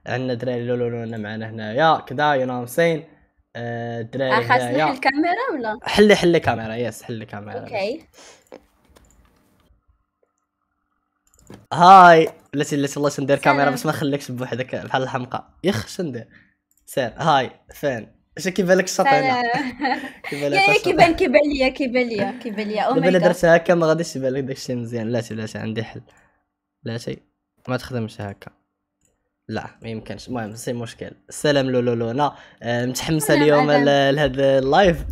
عندنا دراري لولونا معنا هنايا كذا ينامسين. دراري خاص هنايا نحل الكاميرا ولا حلي كاميرا. يس حلي كاميرا. اوكي هاي بلاتي الله ندير كاميرا سلام. باش ما نخليكش بوحدك بحال الحمقى. يخ شندير سير. هاي فين اش كيبان لك الشط هنا؟ كيبان يا لك كيبان ليا او دابا ماي الا جاد. درتها هكا ما غاديش يبان لك داكشي مزيان. لا عندي حل. لا شيء ما تخدمش هكا. لا ما يمكنش. المهم سي مشكل. السلام لولونا. متحمسه اليوم لهذا اللايف.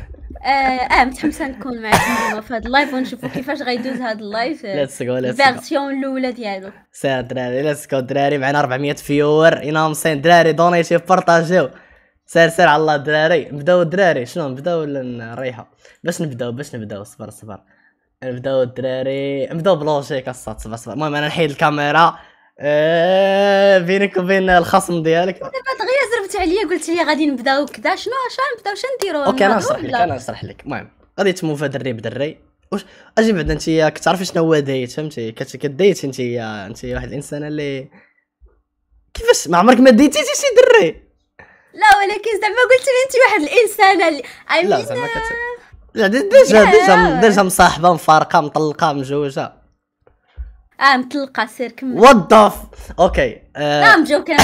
متحمسه نكون معكم في هذا اللايف ونشوفوا كيفاش غيدوز هذا اللايف. ليتس جو الفيرسيون الاولى ديالو. سير دراري ليتس جو دراري. معنا 400 فيور ينامسين دراري. دونيتي بارطاجيو. سير على الله دراري. نبداو دراري. شنو نبداو ولا نريحو؟ باش نبداو صبر نبداو الدراري. نبداو بلوجيك الصاد. صبر المهم انا نحيد الكاميرا بينك وبين الخصم ديالك. دابا دغيا زربت عليا قلت لي غادي نبداو كذا. شنو نبداو شنديرو؟ اوكي انا نشرح لك. المهم غادي تموفا دري بدري. واش اجي بعدا انت كتعرفي شنو هو ديت؟ فهمتي كديت انت واحد الانسان اللي كيفاش ما عمرك ما ديتي شي دري. لا ولكن زعما قلت لي انت واحد الانسان اللي لا زعما لا ديجا مصاحبه مفارقه مطلقه مجوجه. مطلقه. سير كمل. وضف اوكي. لا مجوكه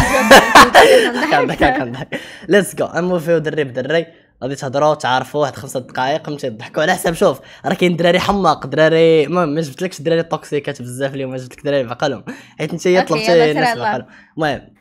كنضحك. ليتس جو. اموفيو دري بدري. غادي تهضروا تعرفوا واحد 5 دقائق فهمتي تضحكوا على حساب. شوف راه كاين دراري حماق دراري. المهم ما جبتلكش دراري توكسيكات بزاف اليوم. جبت لك دراري بعقلهم حيت انت طلبتي الناس بعقلهم. المهم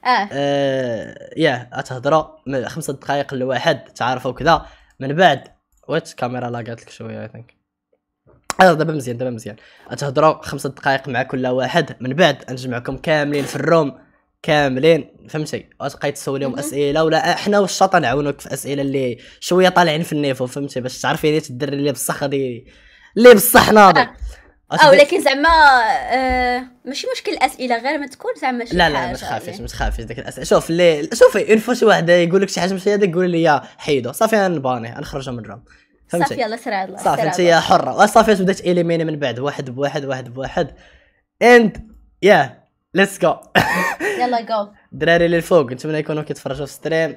يا تهضروا 5 دقائق لواحد تعرفوا كذا. من بعد وات كاميرا لاقات لك شويه اي ثينك. دابا مزيان. تهضروا 5 دقائق مع كل واحد. من بعد نجمعكم كاملين في الروم كاملين فهمتي. وتبقاي تسوليهم اسئله ولا احنا والشاطه نعاونوك في اسئله اللي شويه طالعين في النيفو فهمتي باش تعرفي نيت الدري اللي بصح غادي اللي بصح ناضي. ولكن زعما ماشي مشكل الاسئله غير ما تكون زعما شي لا ما تخافيش ديك الاسئله. شوفي اون فوا شي واحد يقول لك شي حاجه ماشي هذاك قولي لي حيدو صافي نباني نخرجها من الروم فهمتي. صافي يلا سير على الله. صافي انت حره. وصافي بدات اليميني من بعد واحد بواحد اند يا ليتس جو. يلا جو الدراري اللي الفوق نتمنى يكونوا كيتفرجوا في ستريم.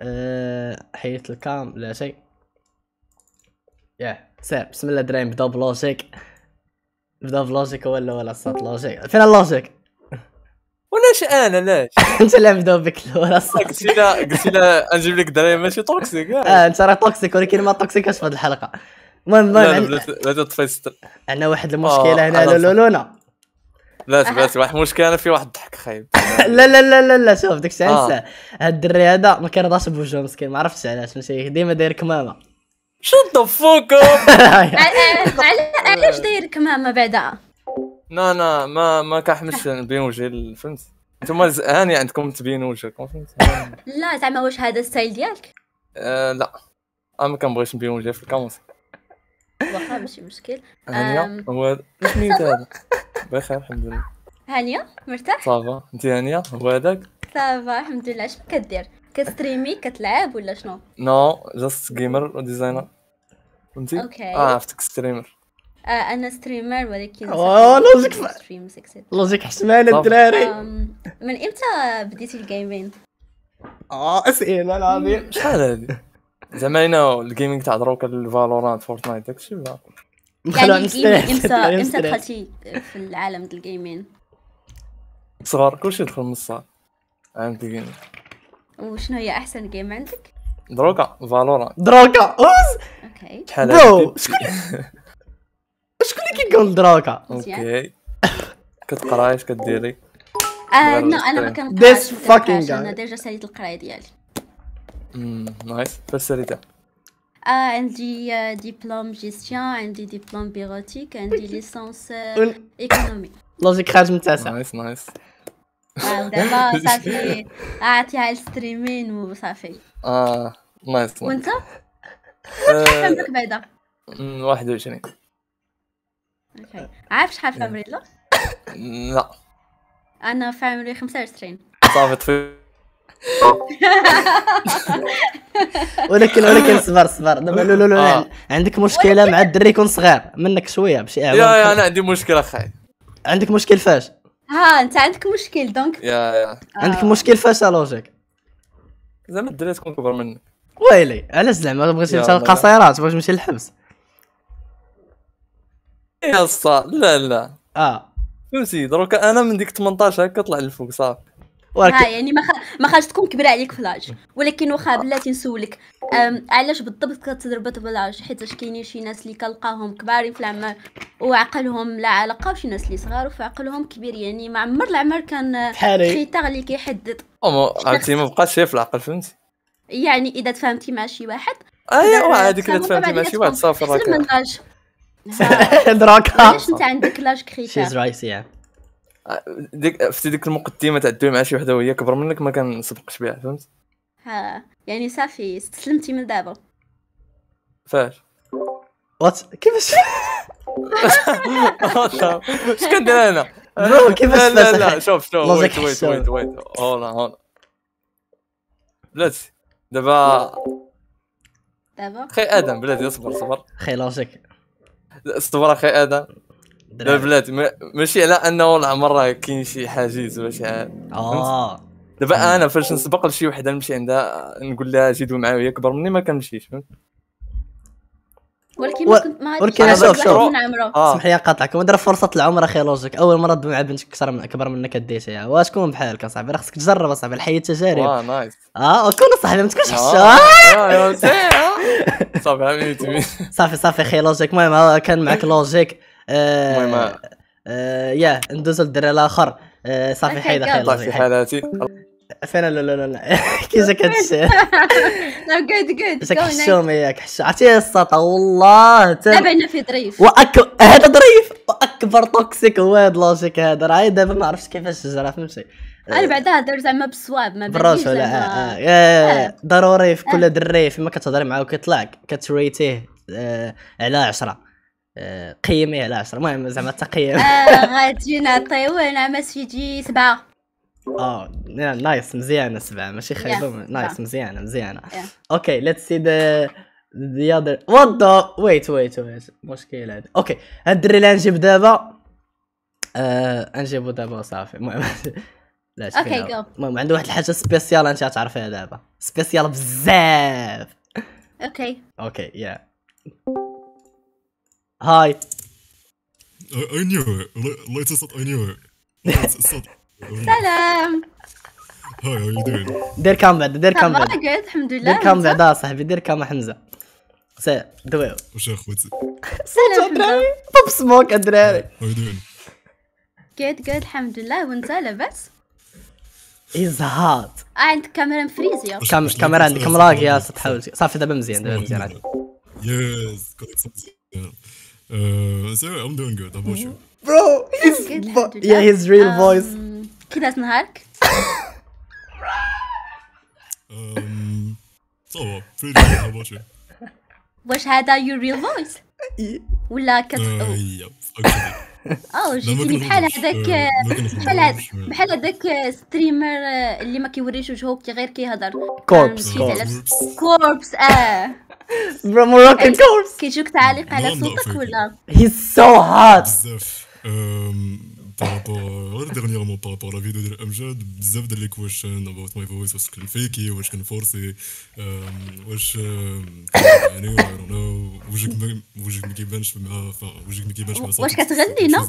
حيت الكام لا شيء. سير بسم الله دراري. نبداو بلوجيك ولا صوت لوجيك. فين اللوجيك؟ ولاش انا لاش انت اللي نبداو بك ولا الصوت. قلت لي نجيب لك دراري ماشي توكسيك. انت راه توكسيك ولكن ما توكسيكاش في هذه الحلقه. المهم لا تطفي عندنا واحد المشكله هنا لولونا. لا واحد مشكله في واحد الضحك خايب. لا شوف داكشي انسى. هاد الدري هذا ما كيرضاش بوجهه مسكين ما عرفتش علاش ماشي ديما داير كمامه. شد فوكم. علاش داير كمامه بعدا؟ لا ما كنحملش نبين وجهي فهمت. نتوما هاني عندكم تبينوا وجهكم فهمت. لا زعما واش هذا الستايل ديالك؟ لا ما كنبغيش نبين وجهي في الكاميرا. واخا ماشي مشكل. هانيه هو سميت هذا بخير الحمد لله. هانيه مرتاح؟ صافا انت هانيه هو هذاك؟ صافا الحمد لله. شنو كدير؟ كتستريمي كتلعب ولا شنو؟ نو جاست جيمر وديزاينر فهمتي. اوكي عرفتك ستريمر. انا ستريمر ولكن لوجيك حشمان الدراري. من امتى بديتي الجيمين؟ اسئله العظيم. شحال هادي زعما هنا الجيمنج تاع دروك الفالورانت فورتنايت داكشي ولا يعني امتى دخلتي في العالم ديال الجيمين؟ صغار كلشي دخل من الصغر عالم الجيمنج. وشنو هي احسن جيم عندك؟ دروكا فالورانت. اوكي شحال برو شكون اللي كيقول دروكا؟ اوكي كتقراي اش كديري؟ انا ما كنقراش. انا ديجا ساليت القرايه ديالي. نايس فالساليتها. عندي دبلوم جيستيون عندي دبلوم بيروتيك عندي ليسانس ايكونومي. لوجيك خارج من التاسع. نايس دابا صافي عطيها الستريمين وصافي. نايس. وانت شحال عمرك بعدا؟ 21. اوكي عارف شحال في عمري؟ لا انا في عمري 25. صافي طفي. ولكن صبر دابا لا عندك مشكله مع الدري يكون صغير منك شويه بشي اعوام. يا انا عندي مشكله خاي. عندك مشكل فاش؟ ها انت عندك مشكل دونك يا عندك مشكل فاش لوجيك؟ زعما الدراري تكون كبر منك. ويلي علاش زعما ما بغيتش يا تمشي الله. للقصيرات بغيت تمشي للحبس؟ يا اسطى لا اه فهمتي دروك انا من ديك 18 هكا طلع للفوق صافي. ها ولكن يعني ما خاش تكون كبيره عليك في لاج، ولكن واخا بلاتي نسولك علاش بالضبط كتربط بلاج؟ حيت كاينين شي ناس اللي كنلقاهم كبارين في العمر وعقلهم لا علاقه، وشي ناس اللي صغار وفي عقلهم كبير، يعني ما عمر العمر كان بحالي. كريتير اللي كيحدد. عرفتي ما بقاش شي في العقل فهمتي. يعني اذا تفاهمتي مع شي واحد ايوا عادي كده تفهموا تفهمتي مع شي واحد صافي احسن من راك. لاج. ها، دراكا علاش انت عندك لاج كريتير؟ شيز رايت يا ديك المقدمه تاع دوي مع شي وحده وهي كبر منك ما كنسبقش بها فهمت. ها يعني صافي استسلمتي من دابا. فاش وات كيفاش اش كندير انا؟ برو كيفاش لا فاش شوف لوجيك ويت هولا بلاتي دابا خي ادم بلاتي اصبر خي لوجيك اصبر اخي ادم. لا دراري. بلاتي ماشي على انه العمر راه كاين شي حاجز ولا شي حاجه. دابا انا فاش نسبق لشي وحده نمشي عندها نقول لها جي دوي معايا وهي كبر مني ما كنمشيش فهمت. ولكن ما كنت ما ولكن غاديش شوف واحد من عمره. سمح لي نقاطعك، ودير فرصه العمر اخي لوجيك. اول مره تدوي مع بنت اكبر منك ديتيها واش كون بحالك اصاحبي؟ راه خصك تجرب اصاحبي، الحياه تجارب. نايس كون صاحبي ما تكونش حشاش. صافي عميتي صافي اخي لوجيك. المهم كان معك لوجيك. المهم يا ندوزو للدري الاخر. صافي أوكي، حيد اخي go. طلع في لوجيك. حالاتي فين لا كي جاك هادشي لا جود جاك حشومه ياك عرفتي السطا والله دابا هنا في ظريف. هذا ظريف واكبر توكسيك هو هذا لوجيك هذا. راه دابا ما عرفتش كيفاش جرى فهمتي. انا بعدا هضر زعما بالصواب ما بالراس باليش ولا ضروري في كل دري فيما كتهضري معاه وكيطلع كتريتيه على 10. قيميه على 10. المهم زعما تقييم. غادي نعطيو انا مسيجي 7. نايس مزيانه 7 ماشي خايبه. نايس سبعة. مزيانه. Yeah. اوكي ليتس سي the other what the wait مشكل هذا. اوكي هاد الدري اللي غنجيب دابا نجيبو دابا صافي. المهم لا اوكي جو. المهم عنده واحد الحاجه سبيسيال انت تعرفيها دابا، سبيسيال بزاف. اوكي يا هاي I knew it. الله يتصد I knew it. سلام. Hi, how you doing? دير كام بعد جود الحمد لله. دير كام بعد صاحبي دير كام حمزه سي دويو. وش اخوتي؟ سلام حمزة. بوب سموك الدراري. How you doing? جود الحمد لله. وانت لاباس؟ از هات. عندك كاميرا مفريزية. كاميرا عندك مراق يا تحاول صافي دابا مزيان عادي. Yes, got it. So I'm doing good. How about you? Bro, his real voice. كي داز نهارك؟ So pretty good. How about you? واش هذا your real voice ولا Yep. Actually. جيتيني بحال هذاك بحال هذاك ستريمر اللي ما كيوريش وجهه غير كيهضر. كوربس كوربس. برو موروكان كوربس. كيجوك تعاليق على صوتك ولا؟ He's so hot. بزاف. Par rapport dernièrement par rapport à la vidéo ديال امجد بزاف ديال لي كويشن about my voice واش كنفيكي واش كنفورسي واش يعني I don't know وجهك ما كيبانش مع وجهك ما كيبانش مع صوتك. واش كتغني؟ نو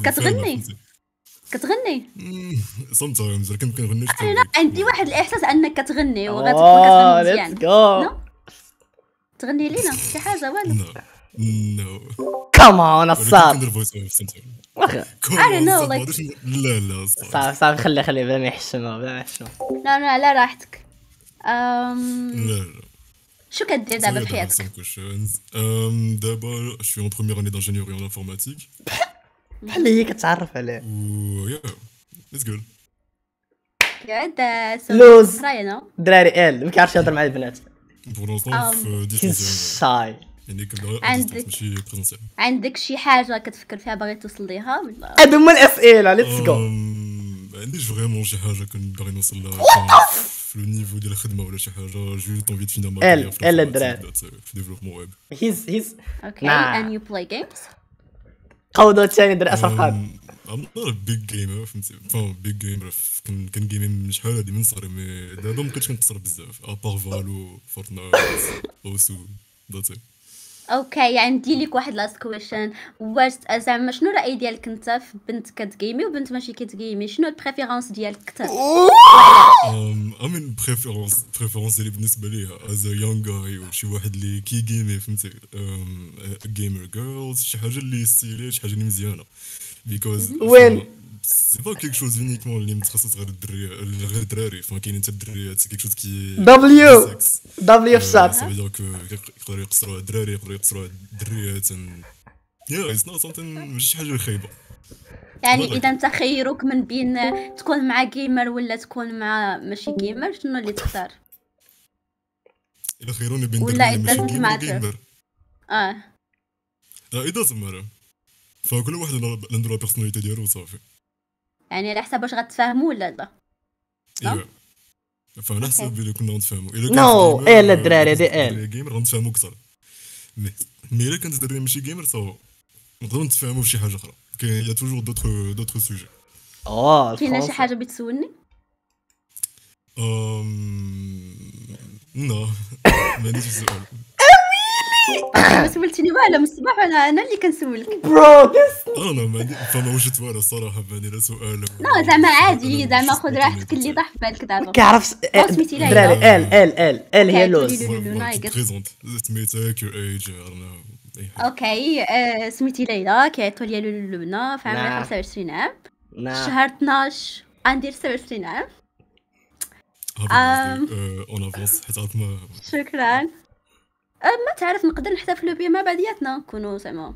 كتغني sometimes ولكن كنغنيش. انا عندي واحد الاحساس انك كتغني وغتكون كتغني مزيان. go. تغني لينا شي حاجه والو؟ No. Come on الصاد. كندير voice over sometimes. I don't know, like- لا صافي خليه بلا ما يحشموا لا على راحتك. لا شو كدير دابا في حياتك؟ دابا je suis en première année d'ingénierie en informatique. بحال هي كتعرف عليه. Yeah, it's good. قاعد لوز. راينا دراري ما كيعرفش يهضر مع البنات. Pour l'instant في distanciel. شاي. يعني كنبدا عندك- ماشي بريزونسيال. عندك شي حاجه كتفكر فيها باغي توصل ليها ولا؟ هادو هما الاسئله ليتس جو. ما عنديش فريمون شي حاجه كنبغي نوصل لها في لو نيفو ديال الخدمه ولا شي حاجه جوست اونفي فينا ما الدراري. في ديفلوبمون ويب. هيز اوكي Nah. and you play games. قودو الثاني دري اشرف خالد. I'm not a big gamer فهمتي big gamer كان جيمين من شحال هادي من صغري مي دابا مابقيتش كنقصر بزاف ابار فالو فورتنايت اوسو ذاتس اوكي يعني ندير لك واحد لاست كويشن، واش زعما شنو الراي ديالك انت في بنت كتجيمي وبنت ماشي كتجيمي؟ شنو البريفيرونس ديالك اكثر؟ امين بريفيرونس اللي بالنسبه ليا از يونغ جاي وشي واحد اللي كيجيمي فهمتي جيمر جيرلز شي حاجه اللي ستيلي شي حاجه اللي مزيانه بيكوز وين سي با كيك شوز يونيكمون اللي متخصص غير الدراري فما كاينين حتى الدريات سي كيك شوز كي دبليو في الشات سا فيدير كو يقدروا يقصروا الدراري يقدروا يقصروا الدريات يا اتس نوت سامثين ماشي حاجه خايبه. يعني اذا انت خيروك من بين تكون مع جيمر ولا تكون مع ماشي جيمر، شنو اللي تختار؟ الا خيروني بين ولا دراري it ماشي doesn't matter. جيمر لا it doesn't matter فكل واحد عنده لا بيرسوناليتي ديالو وصافي. يعني على حسب واش غتفاهموا ولا لا. ايوا فانا حسب بلي كنا نتفاهموا نو لا الدراري هادي جيمر غنتفاهموا اكثر مي الا كانت دراري ماشي جيمر صافي نقدروا نتفاهموا في شي حاجه اخرى. كاين يا توجور دوطخ سوجي. كاينه شي حاجه بتسولني؟ نو ما عنديش سؤال. ما سولتيني والو من الصباح وانا اللي كنسولك. برو انا ما عندي فما وجدت والو الصراحه باني لا سؤال لا زعما عادي، زعما خذ راحتك اللي طاح في بالك دابا. كيعرف الدراري ال هي لوز. بريزونت سميتك يور ايج اوكي سميتي ليلى كيعيطوا ليا لولونا في عمري 25 عام. شهر 12 غندير 27 عام. اون افونس حيت عطنا شكرا. ما تعرف نقدر نحتفلوا بيه مع بعضياتنا نكونوا زعما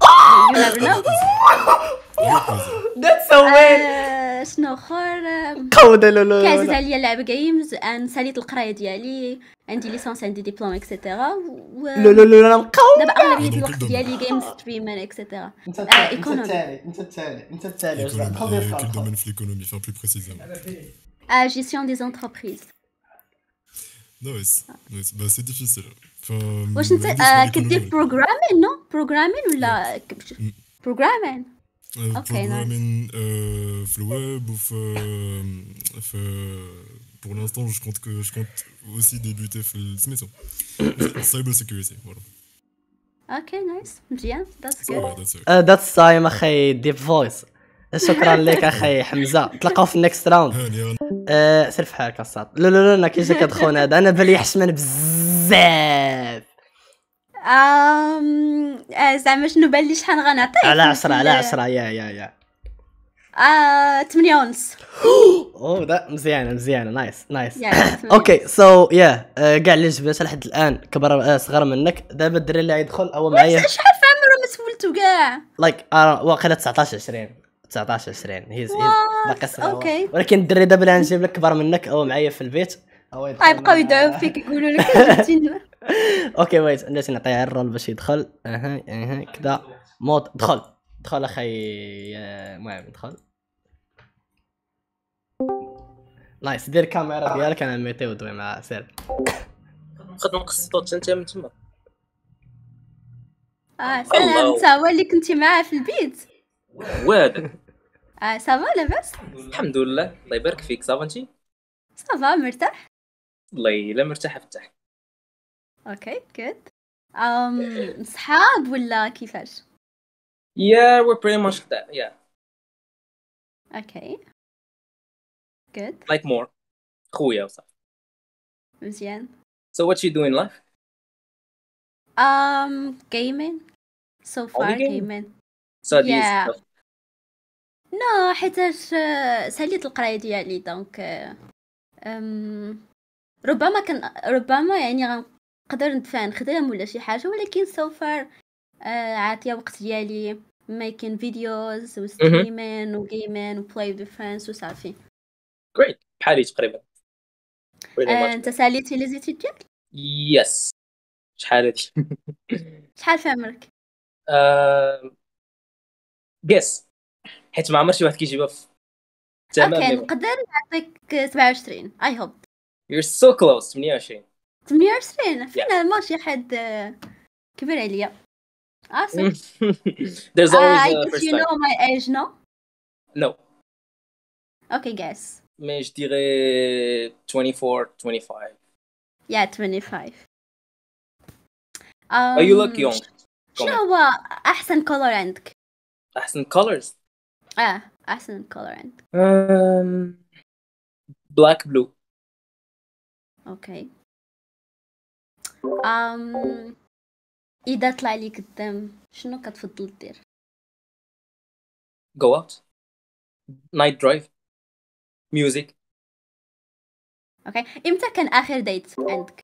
ذاتس سو وين. شنو اخر؟ قودة لولو كعزيز عليا اللعب جيمز، نساليت القرايه ديالي، عندي ليسونس، عندي ديبلوم اكسيتيرا. لولو نقاو دابا اغلبيه الوقت ديالي جيم ستريمر اكسيتيرا. ايكونومي انت التالي كل دومين في ليكونومي فان بلو بريسيزيمون جيستيون دي زونتربريز. نايس بس سي ديفيسيل. واش انت كدير بروغرامين؟ نو بروغرامين ولا بروغرامين؟ بروغرامين في الويب وفي pour l'instant je compte aussi débuter في سميتو cyber security voilà. اوكي نايس مزيان that's good. ذاتس تايم اخي ديب فويس. شكرا لك اخي حمزه، تلقاو في النكست راوند. سير في حالك الصاط. لا كيفاش كتخون هذا؟ انا بالي يحشمن بزاف. زعما شنو بان لي شحال غنعطيك؟ على 10 يا 8 ونص. ده مزيانه نايس. اوكي سو يا كاع اللي جبت لحد الان كبر صغر منك. دابا الدري اللي غيدخل هو معايا شحال في عمره ما سولتو كاع؟ لايك واقيلا 19 20 هيز باقي صغير. ولكن الدري دابا اللي غنجيب لك كبر منك هو معايا في البيت. غيبقاو يدعوا فيك يقولوا لك اوكي ويت عندي نعطيه الرول باش يدخل. كذا مود دخل اخي. المهم دخل. نايس. دير الكاميرا ديالك انا ميتي ودوي مع سير. نقدر نقص الصوت انت من تما. سلام. انت هو اللي كنتي معاه في البيت؟ واد صافا لاباس؟ الحمد لله الله يبارك فيك. صافا انتي؟ صافا مرتاح؟ والله الا مرتاح فتح. اوكي جود. صحاب ولا كيفاش؟ Yeah, we're pretty much that. Yeah. Okay. Good. Like more. خويا وصافي. مزيان. So what you do in life? Gaming. So far gaming. Studies. Yeah. No, حيتاش ساليت القرايه ديالي دونك ربما يعني غنقدر ندفع نخدم ولا شي حاجه، ولكن so far عاطيه وقت ديالي making videos و streaming و gaming و play with friends وصافي. Great. بحالي تقريبا. انت ساليتي لي زيتيد ديالك؟ Yes. شحال هادي؟ شحال في عمرك؟ guess. حيت ما عمر شي واحد كيجيبها في تمام. اوكي نقدر نعطيك 27. I hope. You're so close. 28. 28 فينا ماشي حد كبير عليا. Awesome. There's always I a guess first you time. know my age, no? No, Okay, guess. mais je dirais 24, 25. Yeah, 25. Oh, you look young. شنو هو أحسن color عندك؟ أحسن colors. أحسن color عندك. Black, blue. اوكي. إذا طلع لي قدام شنو كتفضل دير؟ Go out. Night drive. Music. اوكي. إمتى كان آخر ديت عندك؟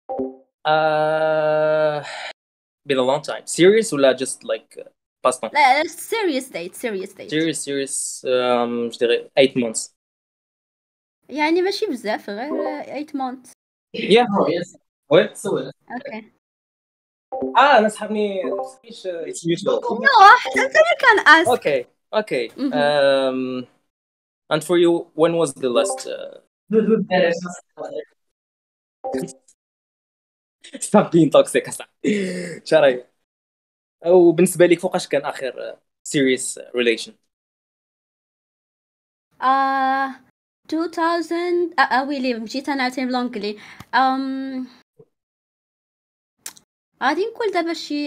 Been a long time. Serious ولا just like past time? لا serious date. Serious. je dirais 8 months. يعني ماشي بزاف غير 8 months. Yeah. Ouais. اوكي. أنا صحابني it's mutual. No, حتى أنت اللي كان ask. Okay. And for you, when was the last? Stop being toxic. شراي. أو بالنسبة لك فوقاش كان آخر serious relation? 2000 ويلي مشيت انا عاوتاني بلونجلي غادي نقول دابا شي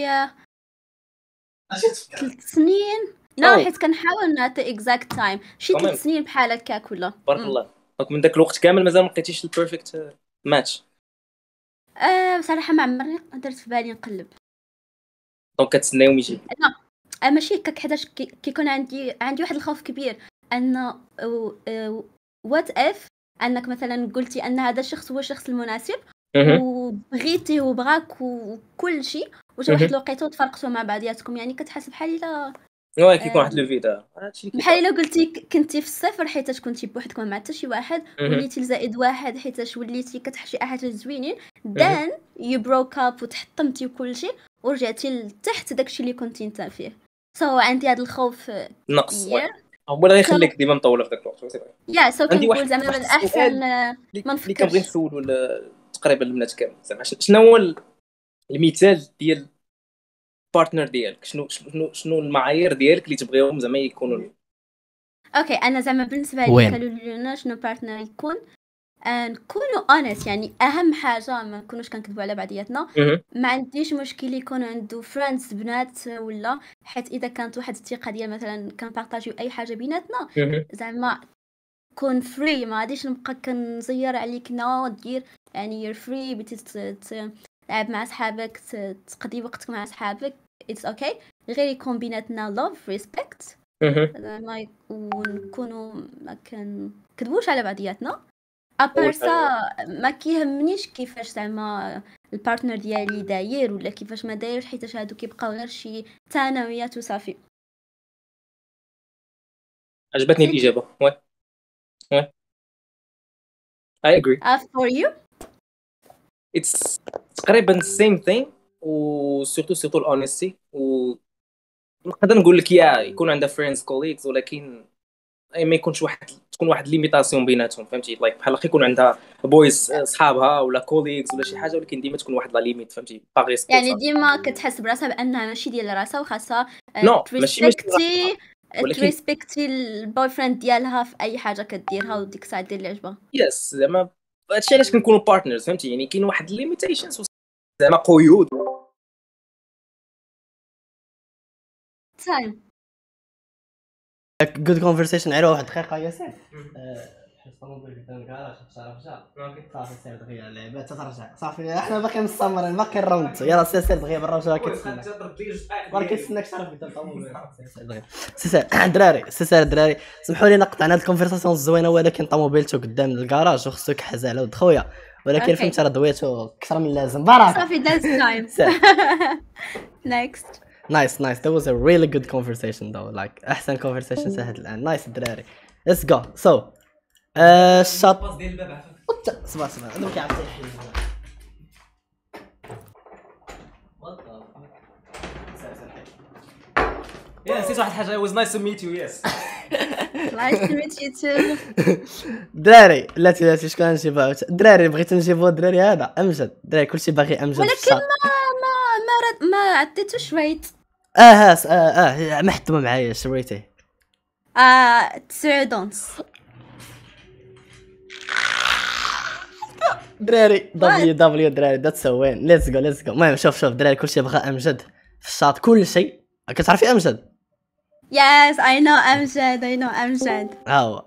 3 سنين. حيت كنحاول نعطي اكزاكت تايم شي 3 سنين بحال هكاك ولا. بارك الله. دونك من داك الوقت كامل مازال ما لقيتيش البيرفكت ماتش؟ بصراحه ما عمرني درت في بالي نقلب. دونك كتسناو يجي؟ لا ماشي هكاك حيتاش كيكون عندي واحد الخوف كبير ان وات اف انك مثلا قلتي ان هذا الشخص هو الشخص المناسب وبغيتي وبغاك وكل شيء وجا واحد الوقيته وتفرقتوا مع بعضياتكم، يعني كتحس بحال الا كيكون واحد لو فيدا بحال الا قلتي كنتي في الصفر حيتاش كنتي بوحدك ما مع حتى شي واحد وليتي لزائد واحد حيتاش وليتي كتحشي حاجات زوينين then you broke up وتحطمتي وكل شيء ورجعتي لتحت داكشي اللي كنتي انت فيه. عندي هذا الخوف نقص هو اللي يخليك ديما مطوله في داك الوقت. كنقول زعما من الاحسن ما نفكرش. كنبغي نسول ولا تقريبا البنات كامل زعما شنو هو المثال ديال بارتنر ديالك؟ شنو المعايير ديالك اللي تبغيهم زعما يكونوا؟ اوكي انا زعما بالنسبه لي قالوا لنا شنو بارتنر يكون نكونوا اونست، يعني اهم حاجه ما نكونوش كنكذبوا على بعضياتنا. ما عنديش مشكل يكون عنده فريندز بنات ولا حيت اذا كانت واحد الثقه ديال مثلا كنبارطاجيو اي حاجه بيناتنا زعما كون فري، ما غاديش نبقى كنزير عليك دير يعني يور فري بغيتي تلعب مع صحابك تقضي وقتك مع صحابك اتس اوكي غير يكون بيناتنا لوف ريسبكت زعما ونكونوا ما كنكذبوش على بعضياتنا. ابارسا ما كيهمنيش كيفاش زعما البارتنر ديالي داير ولا كيفاش ما دايرش حيت هادو كيبقاو غير شي ثانويات وصافي. عجبتني الاجابه. وي I agree. For you it's تقريبا same thing و سورتو الاونستي و نقدر نقول لك يكون عندها فريندز كوليكس ولكن ما يكونش تكون واحد ليميتاسيون بيناتهم فهمتي لايك بحال يكون عندها بويز صحابها ولا كوليكس ولا شي حاجه ولكن ديما تكون واحد لا ليميت فهمتي باغي يعني ديما كتحس براسها بانها ماشي ديال راسها وخاصها تريسبكتي البوي فريند ديالها في اي حاجه كديرها وديك الساعه دير اللي عجبها. يس زعما هادشي علاش كنكونوا بارتنرز فهمتي يعني كاين واحد ليميتيشنز زعما قيود. تايم جود كونفرسيشن عيروا واحد دقيقه يا سيف حيت الطوموبيل قدام الكراج تعرف جا صافي سير دغيا اللعبه تترجع صافي احنا باقي مستمرين باقي الراوند يلا سير دغيا برا واش كتسنى برك كيتسناك تعرف قدام الطوموبيل سير الدراري سمحوا لي نقطع هاد الكونفرساسيون الزوينه ولكن طوموبيلته قدام الكراج وخصو يكحز على ولد خويا ولكن فهمت راه دويتو اكثر من اللازم برا صافي داز تايم نيكست Nice. That was a really good conversation though. Like أحسن conversation سهل الآن. Nice الدراري. Let's go. So, shut. صباح. أنا بكي عطيه حين. Yeah, نسيت واحد الحاجة. It was nice to meet you. Yes. Nice to meet you too. دراري لا شكون نجيبها دراري بغيتو نجيبو الدراري هذا أمجد دراري كلشي باغي أمجد ولكن ما عطيتوش ريت محتمه معايا شريتيه 9 دراري دبليو دراري ذاتس وين ليتس جو المهم شوف دراري كلشي بغى امجد في الشاط كلشي كتعرفي امجد Yes I know امجد ها هو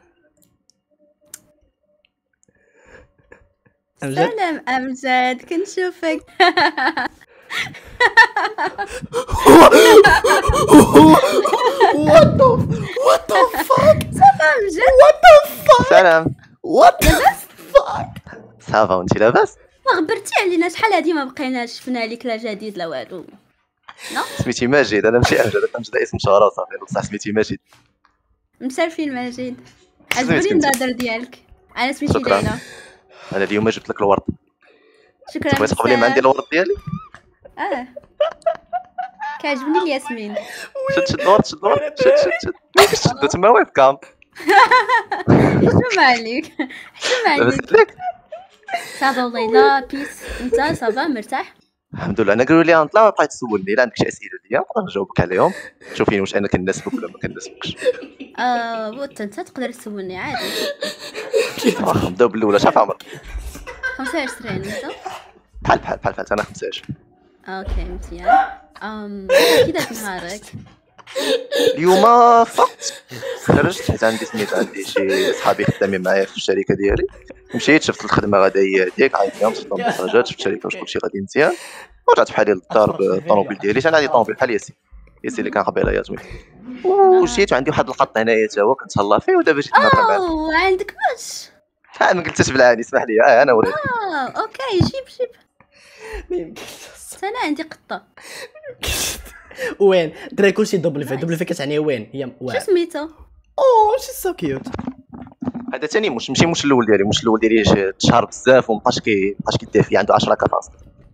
سلام امجد كنشوفك What the fuck امجد سلام what the fuck صافا وانت لاباس ما غبرتي علينا شحال هادي ما بقيناش شفنا لك لا جديد لا والو سميتي ماجد انا ماشي امجد امجد اسم شهرة صافي بصح سميتي ماجد مسرفين ماجد عجبني النظر ديالك انا سميتي شكراً. ليلى انا اليوم جبت لك الورد شكرا تبغي تقبلي ما عندي الورد ديالي كيعجبني الياسمين شد الورد شد شد تما ويب كام حشومة عليك لاباس عليك صافا والله بيس انت صافا مرتاح الحمد لله انا قالوا لي نطلع وبقيت تسولني الا عندك شي اسئله ليا نقدر نجاوبك عليهم شوفيني واش انا كنسبك ولا ما كنسبكش بوت انت تقدر تسولني عادي واخا نبداو بالاولى شحال عمرك 25 انت بحال انا 15 اوكي مزيان كي داك نهارك اليوم فقت خرجت حيت عندي شي صحابي خدامين معايا في الشركه ديالي مشيت شفت الخدمه غادا هي ديك عيطت شفت المخرجات شفت الشركه واش كلشي غادي مزيان ورجعت بحالي للدار بالطوموبيل ديالي انا عندي طوموبيل بحال ياسين اللي كان قبيله يا زوين ومشيت وعندي واحد الخط هنايا تا هو كنتهلا فيه ودابا جيت نهضر معاه عندك باش ما قلتش بالعاني اسمح لي انا وريك اوكي جيب انا عندي قطه وين دراري كلشي دبل في كتعني وين هي شو سميتو اوه شي سو كيوت هذا ثاني مش الاول ديالي تشهر بزاف ومابقاش كيدير فيه عنده 10 كفاص